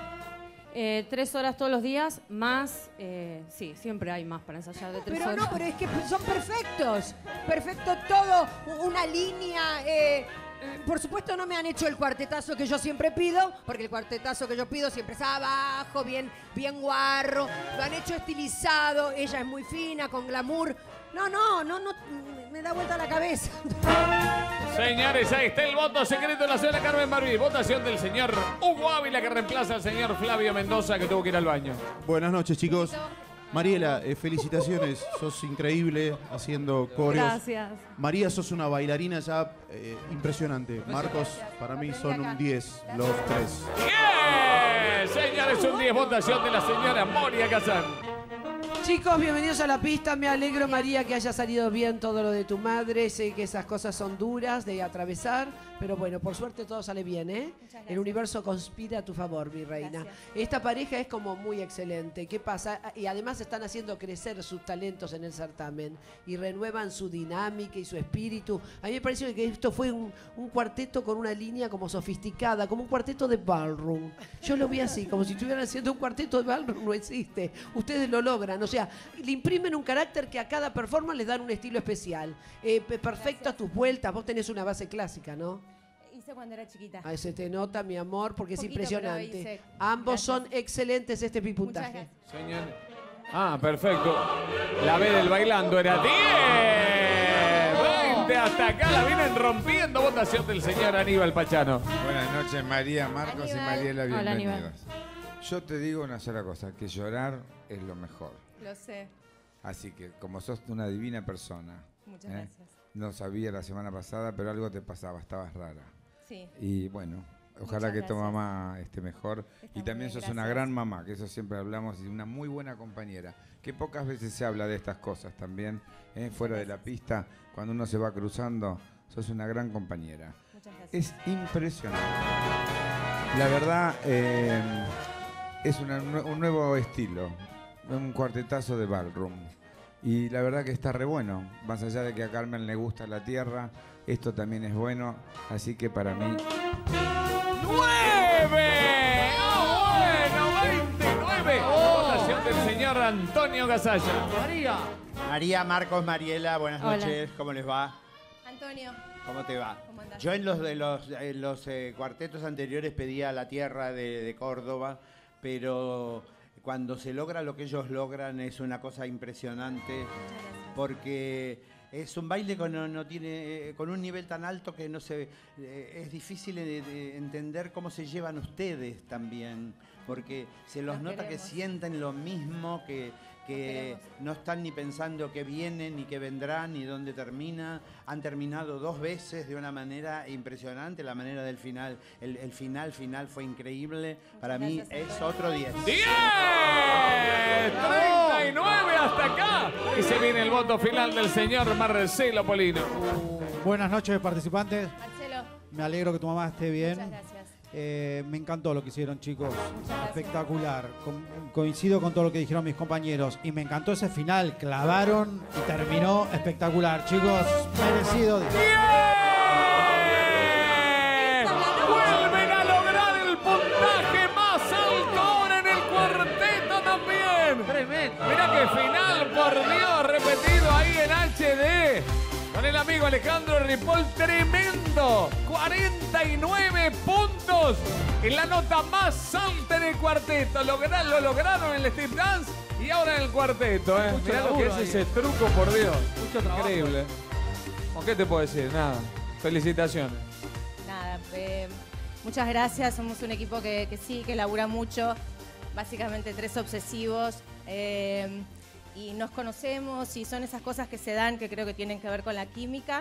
3 horas todos los días, más, sí, siempre hay más para ensayar de 3 horas. Pero no, pero es que son perfectos. Perfecto todo, una línea. Por supuesto no me han hecho el cuartetazo que yo siempre pido, porque el cuartetazo que yo pido siempre es abajo, bien guarro. Lo han hecho estilizado, ella es muy fina, con glamour. No, me da vuelta la cabeza. Señores, ahí está el voto secreto de la señora Carmen Barbieri. Votación del señor Hugo Ávila, que reemplaza al señor Flavio Mendoza, que tuvo que ir al baño. Buenas noches, chicos. Mariela, felicitaciones, sos increíble haciendo coreos. Gracias. María, sos una bailarina ya impresionante. Marcos, para mí son un 10, los tres. ¡Bien! Señores, un 10, votación de la señora Moria Kazán. Chicos, bienvenidos a la pista. Me alegro, María, que haya salido bien todo lo de tu madre. Sé que esas cosas son duras de atravesar, pero bueno, por suerte todo sale bien, ¿eh? El universo conspira a tu favor, mi reina. Gracias. Esta pareja es como muy excelente. ¿Qué pasa? Y además están haciendo crecer sus talentos en el certamen y renuevan su dinámica y su espíritu. A mí me parece que esto fue un cuarteto con una línea como sofisticada, como un cuarteto de ballroom. Yo lo vi así, como si estuvieran haciendo un cuarteto de ballroom. No existe. Ustedes lo logran. O sea, le imprimen un carácter que a cada performance les dan un estilo especial. Perfecto a tus vueltas. Vos tenés una base clásica, ¿no? Hice cuando era chiquita. Ahí se te nota, mi amor, porque Poquito, es impresionante. pero hice. Ambos Gracias. son excelentes, este es mi puntaje. Señor. Ah, perfecto. La B del bailando era 10. 20 hasta acá la vienen rompiendo. Votación del señor Aníbal Pachano. Buenas noches, María, Marcos y Mariela, Hola, Aníbal. bienvenidos. Yo te digo una sola cosa, que llorar es lo mejor. Lo sé. Así que, como sos una divina persona, Muchas gracias. no sabía la semana pasada, pero algo te pasaba, estabas rara. Sí. Y bueno, ojalá que tu mamá esté mejor. Y también sos una gran mamá, que eso siempre hablamos, y una muy buena compañera, que pocas veces se habla de estas cosas también, fuera de la pista, cuando uno se va cruzando, sos una gran compañera. Muchas gracias. Es impresionante. La verdad, es un nuevo estilo, un cuartetazo de ballroom. Y la verdad que está re bueno, más allá de que a Carmen le gusta la tierra, esto también es bueno, así que para mí... 9. ¡Ah, bueno! 29. Votación del señor Antonio Gasalla. María. María, Marcos, Mariela, buenas Hola. noches. ¿Cómo les va? Antonio. ¿Cómo te va? ¿Cómo andás? Yo en los cuartetos anteriores pedía la tierra de Córdoba, pero cuando se logra lo que ellos logran es una cosa impresionante, porque es un baile con un nivel tan alto que no se es difícil de entender cómo se llevan ustedes también, porque se los nota que sienten lo mismo, que no están ni pensando que vienen, ni que vendrán, ni dónde termina. Han terminado 2 veces de una manera impresionante, la manera del final. El final fue increíble. Para mí es otro 10. 10. 39 hasta acá. Y se viene el voto final del señor Marcelo Polino. Buenas noches, participantes. Marcelo. Me alegro que tu mamá esté bien. Muchas gracias. Me encantó lo que hicieron, chicos. gracias. Espectacular. Coincido con todo lo que dijeron mis compañeros. Y me encantó ese final. Clavaron y terminó espectacular. Chicos, merecido. Vuelven a lograr el puntaje más alto ahora en el cuarteto también. Tremendo. Mirá qué final, por Dios, repetido ahí en HD. Con el amigo Alejandro Ripoll, tremendo. 49 puntos en la nota más alta del cuarteto. Lo lograron en el Steve Dance y ahora en el cuarteto. Mucho Mirá lo que laburo es ahí. ese truco, por Dios. Mucho trabajo. Increíble. ¿Con qué te puedo decir? Nada. Felicitaciones. Nada, muchas gracias. Somos un equipo que sí, que labura mucho. Básicamente 3 obsesivos. Y nos conocemos y son esas cosas que se dan que creo que tienen que ver con la química.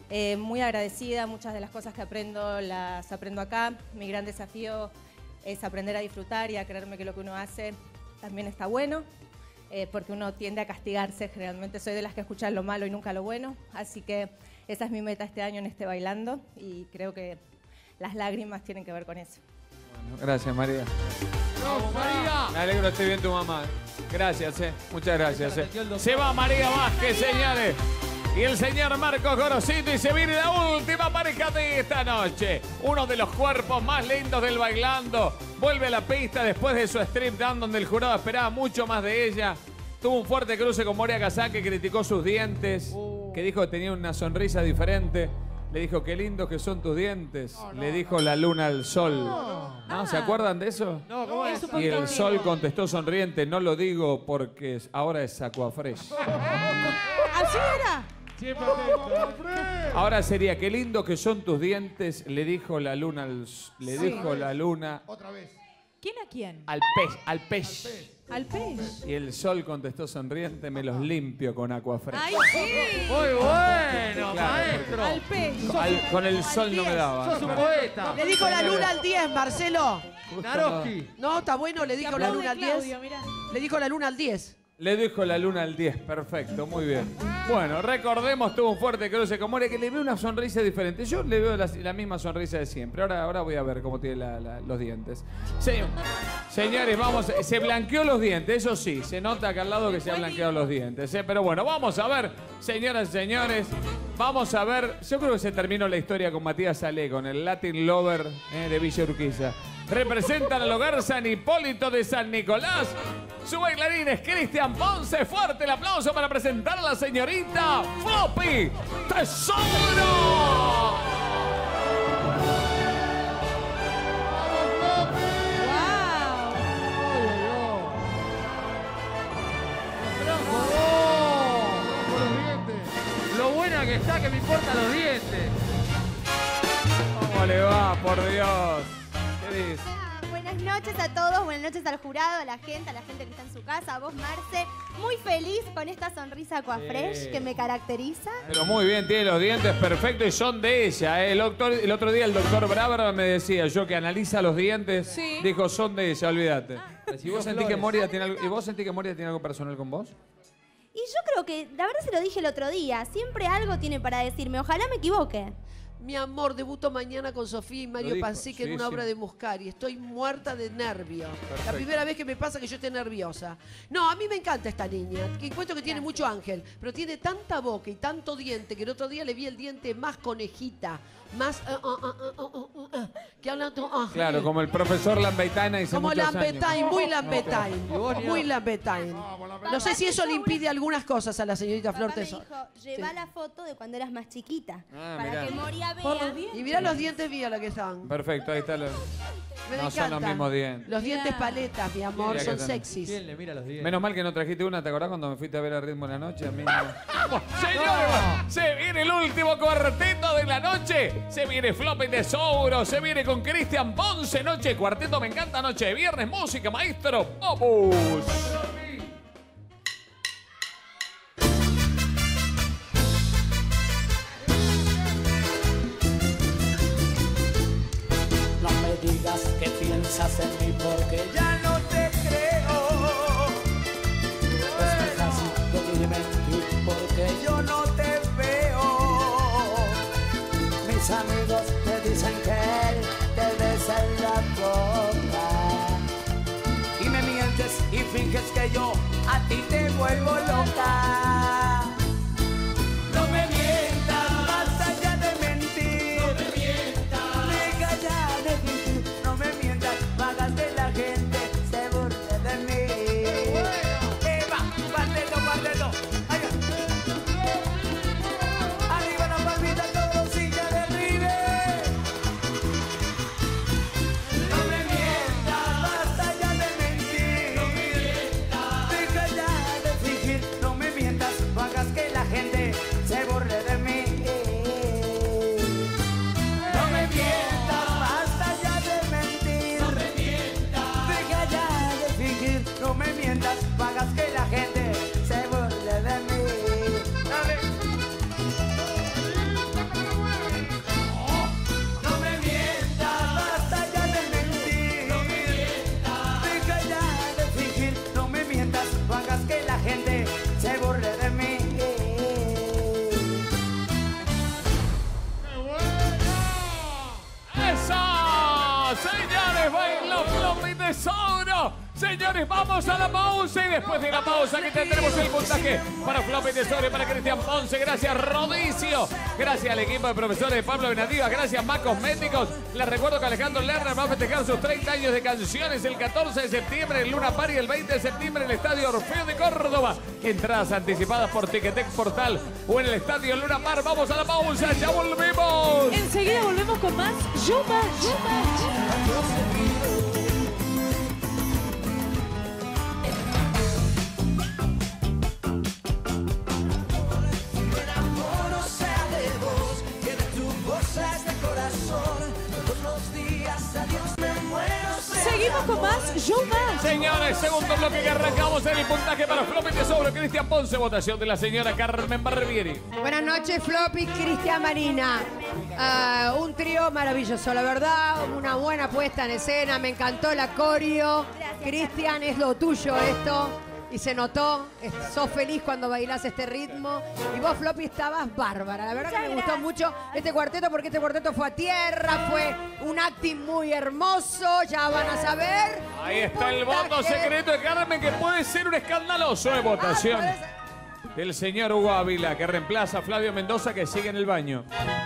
Muy agradecida, muchas de las cosas que aprendo las aprendo acá. Mi gran desafío es aprender a disfrutar y a creerme que lo que uno hace también está bueno, porque uno tiende a castigarse. Generalmente soy de las que escuchan lo malo y nunca lo bueno, así que esa es mi meta este año en este Bailando y creo que las lágrimas tienen que ver con eso. Bueno, gracias, María. ¡Vamos, María! Me alegro, estoy bien tu mamá. Gracias, muchas gracias. Se va María Vázquez, señores. Y el señor Marcos Gorosito y se viene la última pareja de esta noche. Uno de los cuerpos más lindos del Bailando. Vuelve a la pista después de su strip down donde el jurado esperaba mucho más de ella. Tuvo un fuerte cruce con Moria Kazan que criticó sus dientes, que dijo que tenía una sonrisa diferente. Le dijo, qué lindos que son tus dientes. Le dijo la luna al sol. ¿No? ¿Se acuerdan de eso? No, ¿cómo es? Y el sol contestó sonriente, no lo digo porque ahora es Aquafresh. ¿Así era? Siempre atento. Ahora sería, qué lindo que son tus dientes, le dijo la luna le dijo la luna Otra vez. ¿Quién a quién? al pez, al pez. Al pez. Y el sol contestó sonriente, me los limpio con Aquafresh. ¡Ay, sí! Muy bueno, Claro, maestro. Al pez. Con el sol no me daba. Sos un poeta. Le dijo la luna al 10, Marcelo. Naroski. No, está bueno, le dijo la luna al 10. Claudio, mirá. Le dijo la luna al 10. Le dijo la luna al 10, perfecto, muy bien. Bueno, recordemos, tuvo un fuerte cruce con Moria que le veo una sonrisa diferente. Yo le veo la misma sonrisa de siempre. Ahora voy a ver cómo tiene los dientes. Señores, vamos, se blanqueó los dientes, eso sí, se nota acá al lado que se han blanqueado los dientes. Pero bueno, vamos a ver, señoras y señores, vamos a ver. Yo creo que se terminó la historia con Matías Salé, con el Latin Lover de Villa Urquiza. Representan al hogar San Hipólito de San Nicolás. Su bailarín es Cristian Ponce. Fuerte el aplauso para presentar a la señorita Floppy Tesoro. Lo buena que está que me importan los dientes. ¿Cómo le va, por Dios? ¿Qué dice? Buenas noches a todos, buenas noches al jurado, a la gente que está en su casa, a vos, Marce. Muy feliz con esta sonrisa Aquafresh Sí. que me caracteriza. Pero muy bien, tiene los dientes perfectos y son de ella. El otro día el doctor Braver me decía, yo que analiza los dientes, Sí. dijo, son de ella, olvídate. ¿Y vos sentís que flores. Moria tiene algo, ¿y vos sentís que Moria tiene algo personal con vos? Y yo creo que, la verdad se lo dije el otro día, siempre algo tiene para decirme, ojalá me equivoque. Mi amor, debuto mañana con Sofía y Lo Mario dijo, Pansique en sí, una sí. obra de Muscari. Estoy muerta de nervios. La Perfecto. primera vez que me pasa que yo esté nerviosa. No, a mí me encanta esta niña. Que encuentro que tiene mucho ángel, pero tiene tanta boca y tanto diente que el otro día le vi el diente más conejita, más que habla Claro, como el profesor Lambetain dice como muchos Lambetain, años. muy Lambetain, muy Lambetain. No sé si eso le impide algunas cosas a la señorita Flor Papá me Tesoro. dijo, lleva la foto de cuando eras más chiquita, Ah, para mirá. que Moria Por vea. los dientes. Y mirá los dientes, mira lo que están. Perfecto, ahí está. Me No son los encanta. mismos dientes. Los dientes Mirá. paletas, mi amor, Mira son que tenés. sexys. ¿Quién le mira los dientes? Menos mal que no trajiste una, ¿te acordás cuando me fuiste a ver a Ritmo de la Noche? A mí no. Señores, se viene el último cuarteto de la noche. Se viene Floppy Tesoro, se viene con Cristian Ponce. Noche de cuarteto, me encanta. Noche de viernes, música, maestro. ¡Vamos! No me digas que piensas en mí porque ya no te creo. Estás haciendo de mentir porque yo no te veo. Mis amigos te dicen que él te besa en la boca y me mientes y finges que yo a ti te vuelvo loca. No me mientas, basta ya de mentir. No me mientas, deja ya de mentir. No me mientas, vagas de para Floppy Tesoro. Señores, vamos a la pausa y después de la pausa que tendremos el puntaje para Floppy Tesoro y para Cristian Ponce. Gracias, Rodicio. Gracias al equipo de profesores de Pablo Benavides. Gracias, Más Cosméticos. Les recuerdo que Alejandro Lerner va a festejar sus 30 años de canciones el 14 de septiembre en Luna Park y el 20 de septiembre en el Estadio Orfeo de Córdoba. Entradas anticipadas por Ticketek Portal o en el Estadio Luna Park. Vamos a la pausa, ya volvemos. Enseguida volvemos con más Showmatch. Seguimos con más Showmatch. Señores, segundo bloque que arrancamos en el puntaje para Floppy Tesoro. Cristian Ponce, votación de la señora Carmen Barbieri. Buenas noches, Floppy, Cristian Marina. Un trío maravilloso, la verdad, una buena puesta en escena, me encantó la coreo. Cristian, es lo tuyo esto. Y se notó, sos feliz cuando bailás este ritmo. Y vos, Floppy, estabas bárbara. La verdad que me gustó mucho este cuarteto porque este cuarteto fue a tierra, fue un acting muy hermoso, ya van a saber. Ahí está el voto secreto de Carmen que puede ser un escandaloso de votación del señor Hugo Ávila que reemplaza a Flavio Mendoza que sigue en el baño.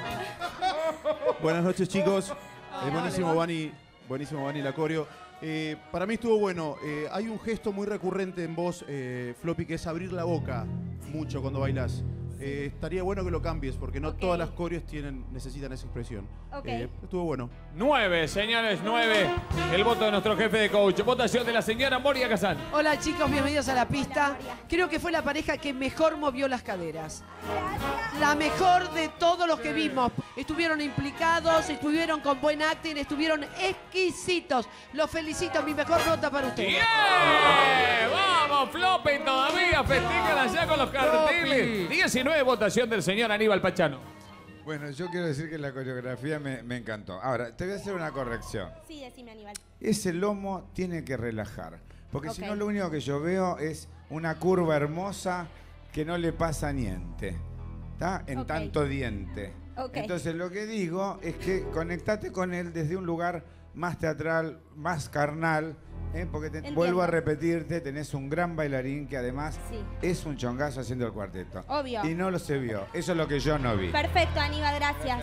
Buenas noches, chicos. Buenísimo, Vani, la coreo. Para mí estuvo bueno. Hay un gesto muy recurrente en vos, Floppy, que es abrir la boca mucho cuando bailás. Estaría bueno que lo cambies, porque no todas las coreos necesitan esa expresión. Estuvo bueno. 9, señores, 9. El voto de nuestro jefe de coach. Votación de la señora Moria Kazan. Hola chicos, bienvenidos a la pista. Creo que fue la pareja que mejor movió las caderas. La mejor de todos los que vimos. Estuvieron implicados, estuvieron con buen acting, estuvieron exquisitos. Los felicito, mi mejor nota para ustedes. ¡Yeah! ¡Vamos, Floppy! Todavía festejan allá con los carteles. 19, votación del señor Aníbal Pachano. Bueno, yo quiero decir que la coreografía me encantó. Ahora, te voy a hacer una corrección. Sí, decime, Aníbal. Ese lomo tiene que relajar. Porque si no, lo único que yo veo es una curva hermosa que no le pasa niente. ¿Está? En tanto diente. Entonces, lo que digo es que conectate con él desde un lugar más teatral, más carnal. Porque vuelvo a repetirte, tenés un gran bailarín que además es un chongazo haciendo el cuarteto. Obvio. Y no lo se vio. Eso es lo que yo no vi. Perfecto, Aníbal, gracias.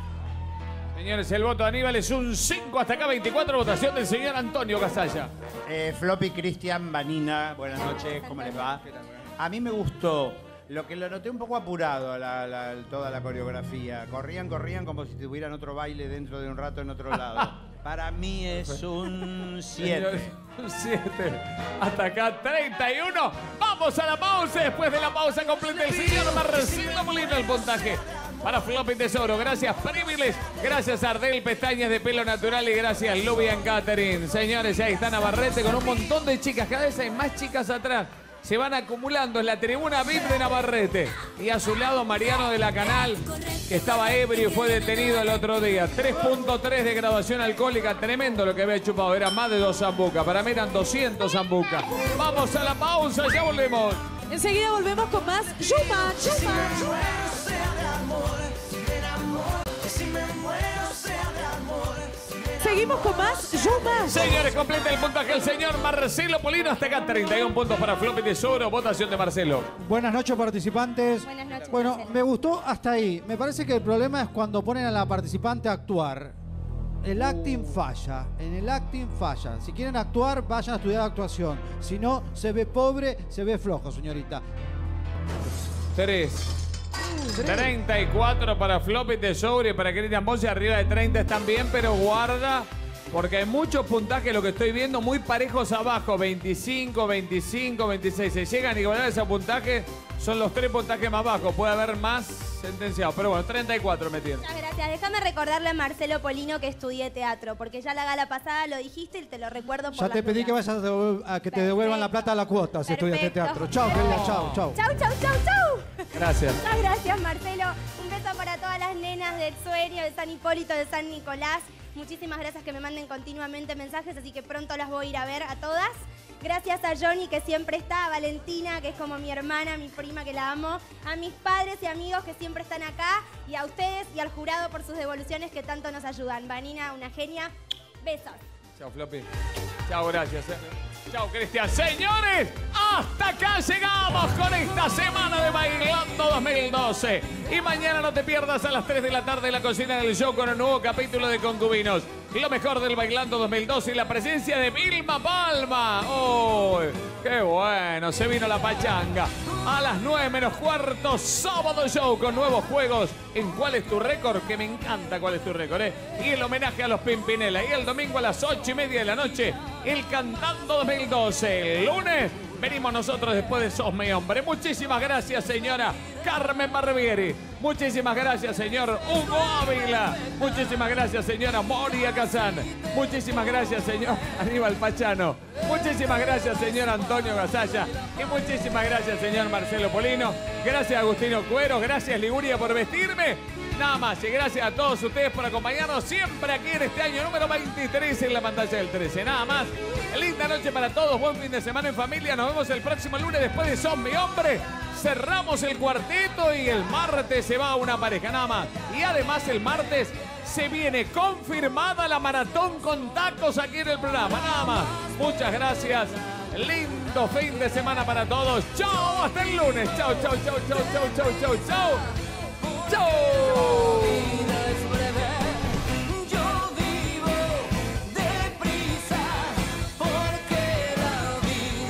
Señores, el voto de Aníbal es un 5. Hasta acá 24, votación del señor Antonio Gasalla. Floppy, Cristian, Vanina, buenas noches, ¿cómo les va? A mí me gustó. Lo que lo noté un poco apurado, toda la coreografía. Corrían como si tuvieran otro baile dentro de un rato en otro lado. Para mí es un 7. Un 7. Hasta acá 31. Vamos a la pausa. Después de la pausa completa el señor Marcelo Molina el puntaje para Floppy Tesoro. Gracias, Priviles. Gracias, Ardel Pestañas de Pelo Natural. Y gracias, Lubian Catering. Señores, ahí está Navarrete con un montón de chicas. Cada vez hay más chicas atrás. Se van acumulando en la tribuna VIP de Navarrete. Y a su lado Mariano de la Canal, que estaba ebrio y fue detenido el otro día. 3.3 de graduación alcohólica. Tremendo lo que había chupado. Era más de 2 zambucas. Para mí eran 200 zambucas. Vamos a la pausa, ya volvemos. Enseguida volvemos con más Showmatch. Seguimos con más Showmatch. Señores, completa el puntaje el señor Marcelo Polino. Hasta acá 31 puntos para Floppy Tesoro. Votación de Marcelo. Buenas noches, participantes. Buenas noches, Bueno, Marcelo. me gustó hasta ahí. Me parece que el problema es cuando ponen a la participante a actuar. El acting falla. En el acting falla. Si quieren actuar, vayan a estudiar actuación. Si no, se ve pobre, se ve flojo, señorita. 3. 34 para Floppy Tesoro y para Cristian Ponce. Arriba de 30 están bien, pero guarda, porque hay muchos puntajes, lo que estoy viendo, muy parejos abajo. 25, 25, 26. Si llegan a igualar ese puntaje, son los 3 puntajes más bajos. Puede haber más sentenciados, pero bueno, 34 metieron. Muchas gracias. Déjame recordarle a Marcelo Polino que estudié teatro, porque ya la gala pasada lo dijiste y te lo recuerdo por Ya te pedí que vayas a que te devuelvan la plata a la cuota si estudiaste teatro. Chao, querida, chao, chao. Chau, chau, chau, chau. Gracias. Muchas gracias, Marcelo. Un beso para todas las nenas del Sueño, de San Hipólito, de San Nicolás. Muchísimas gracias que me manden continuamente mensajes, así que pronto las voy a ir a ver a todas. Gracias a Johnny, que siempre está, a Valentina, que es como mi hermana, mi prima, que la amo, a mis padres y amigos que siempre están acá, y a ustedes y al jurado por sus devoluciones que tanto nos ayudan. Vanina, una genia. Besos. Chao, Floppy. Chao, gracias. Chao, Cristian. Señores, hasta acá llegamos con esta semana de Bailando 2012. Y mañana no te pierdas a las 3 de la tarde en la cocina del show con un nuevo capítulo de Concubinos. Y lo mejor del Bailando 2012 y la presencia de Vilma Palma. ¡Oh! ¡Qué bueno! Se vino la pachanga. A las 9 menos cuarto, sábado show con nuevos juegos en ¿Cuál es tu récord? Que me encanta ¿Cuál es tu récord? Y el homenaje a los Pimpinela. Y el domingo a las 8:30 de la noche, el Cantando 2012. El lunes venimos nosotros después de Sos mi hombre. Muchísimas gracias, señora Carmen Barbieri. Muchísimas gracias, señor Hugo Ávila. Muchísimas gracias, señora Moria Kazán. Muchísimas gracias, señor Aníbal Pachano. Muchísimas gracias, señor Antonio Gasalla. Y muchísimas gracias, señor Marcelo Polino. Gracias, Agustino Cuero. Gracias, Liguria, por vestirme. Nada más, y gracias a todos ustedes por acompañarnos siempre aquí en este año número 23 en la pantalla del 13. Nada más, linda noche para todos, buen fin de semana en familia. Nos vemos el próximo lunes después de Son mi hombre. Cerramos el cuarteto y el martes se va una pareja, nada más. Y además el martes se viene confirmada la maratón con tacos aquí en el programa, nada más. Muchas gracias, lindo fin de semana para todos. Chao, hasta el lunes. Chao, chao, chao, chao, chao, chao, chao, chao. ¡Chao!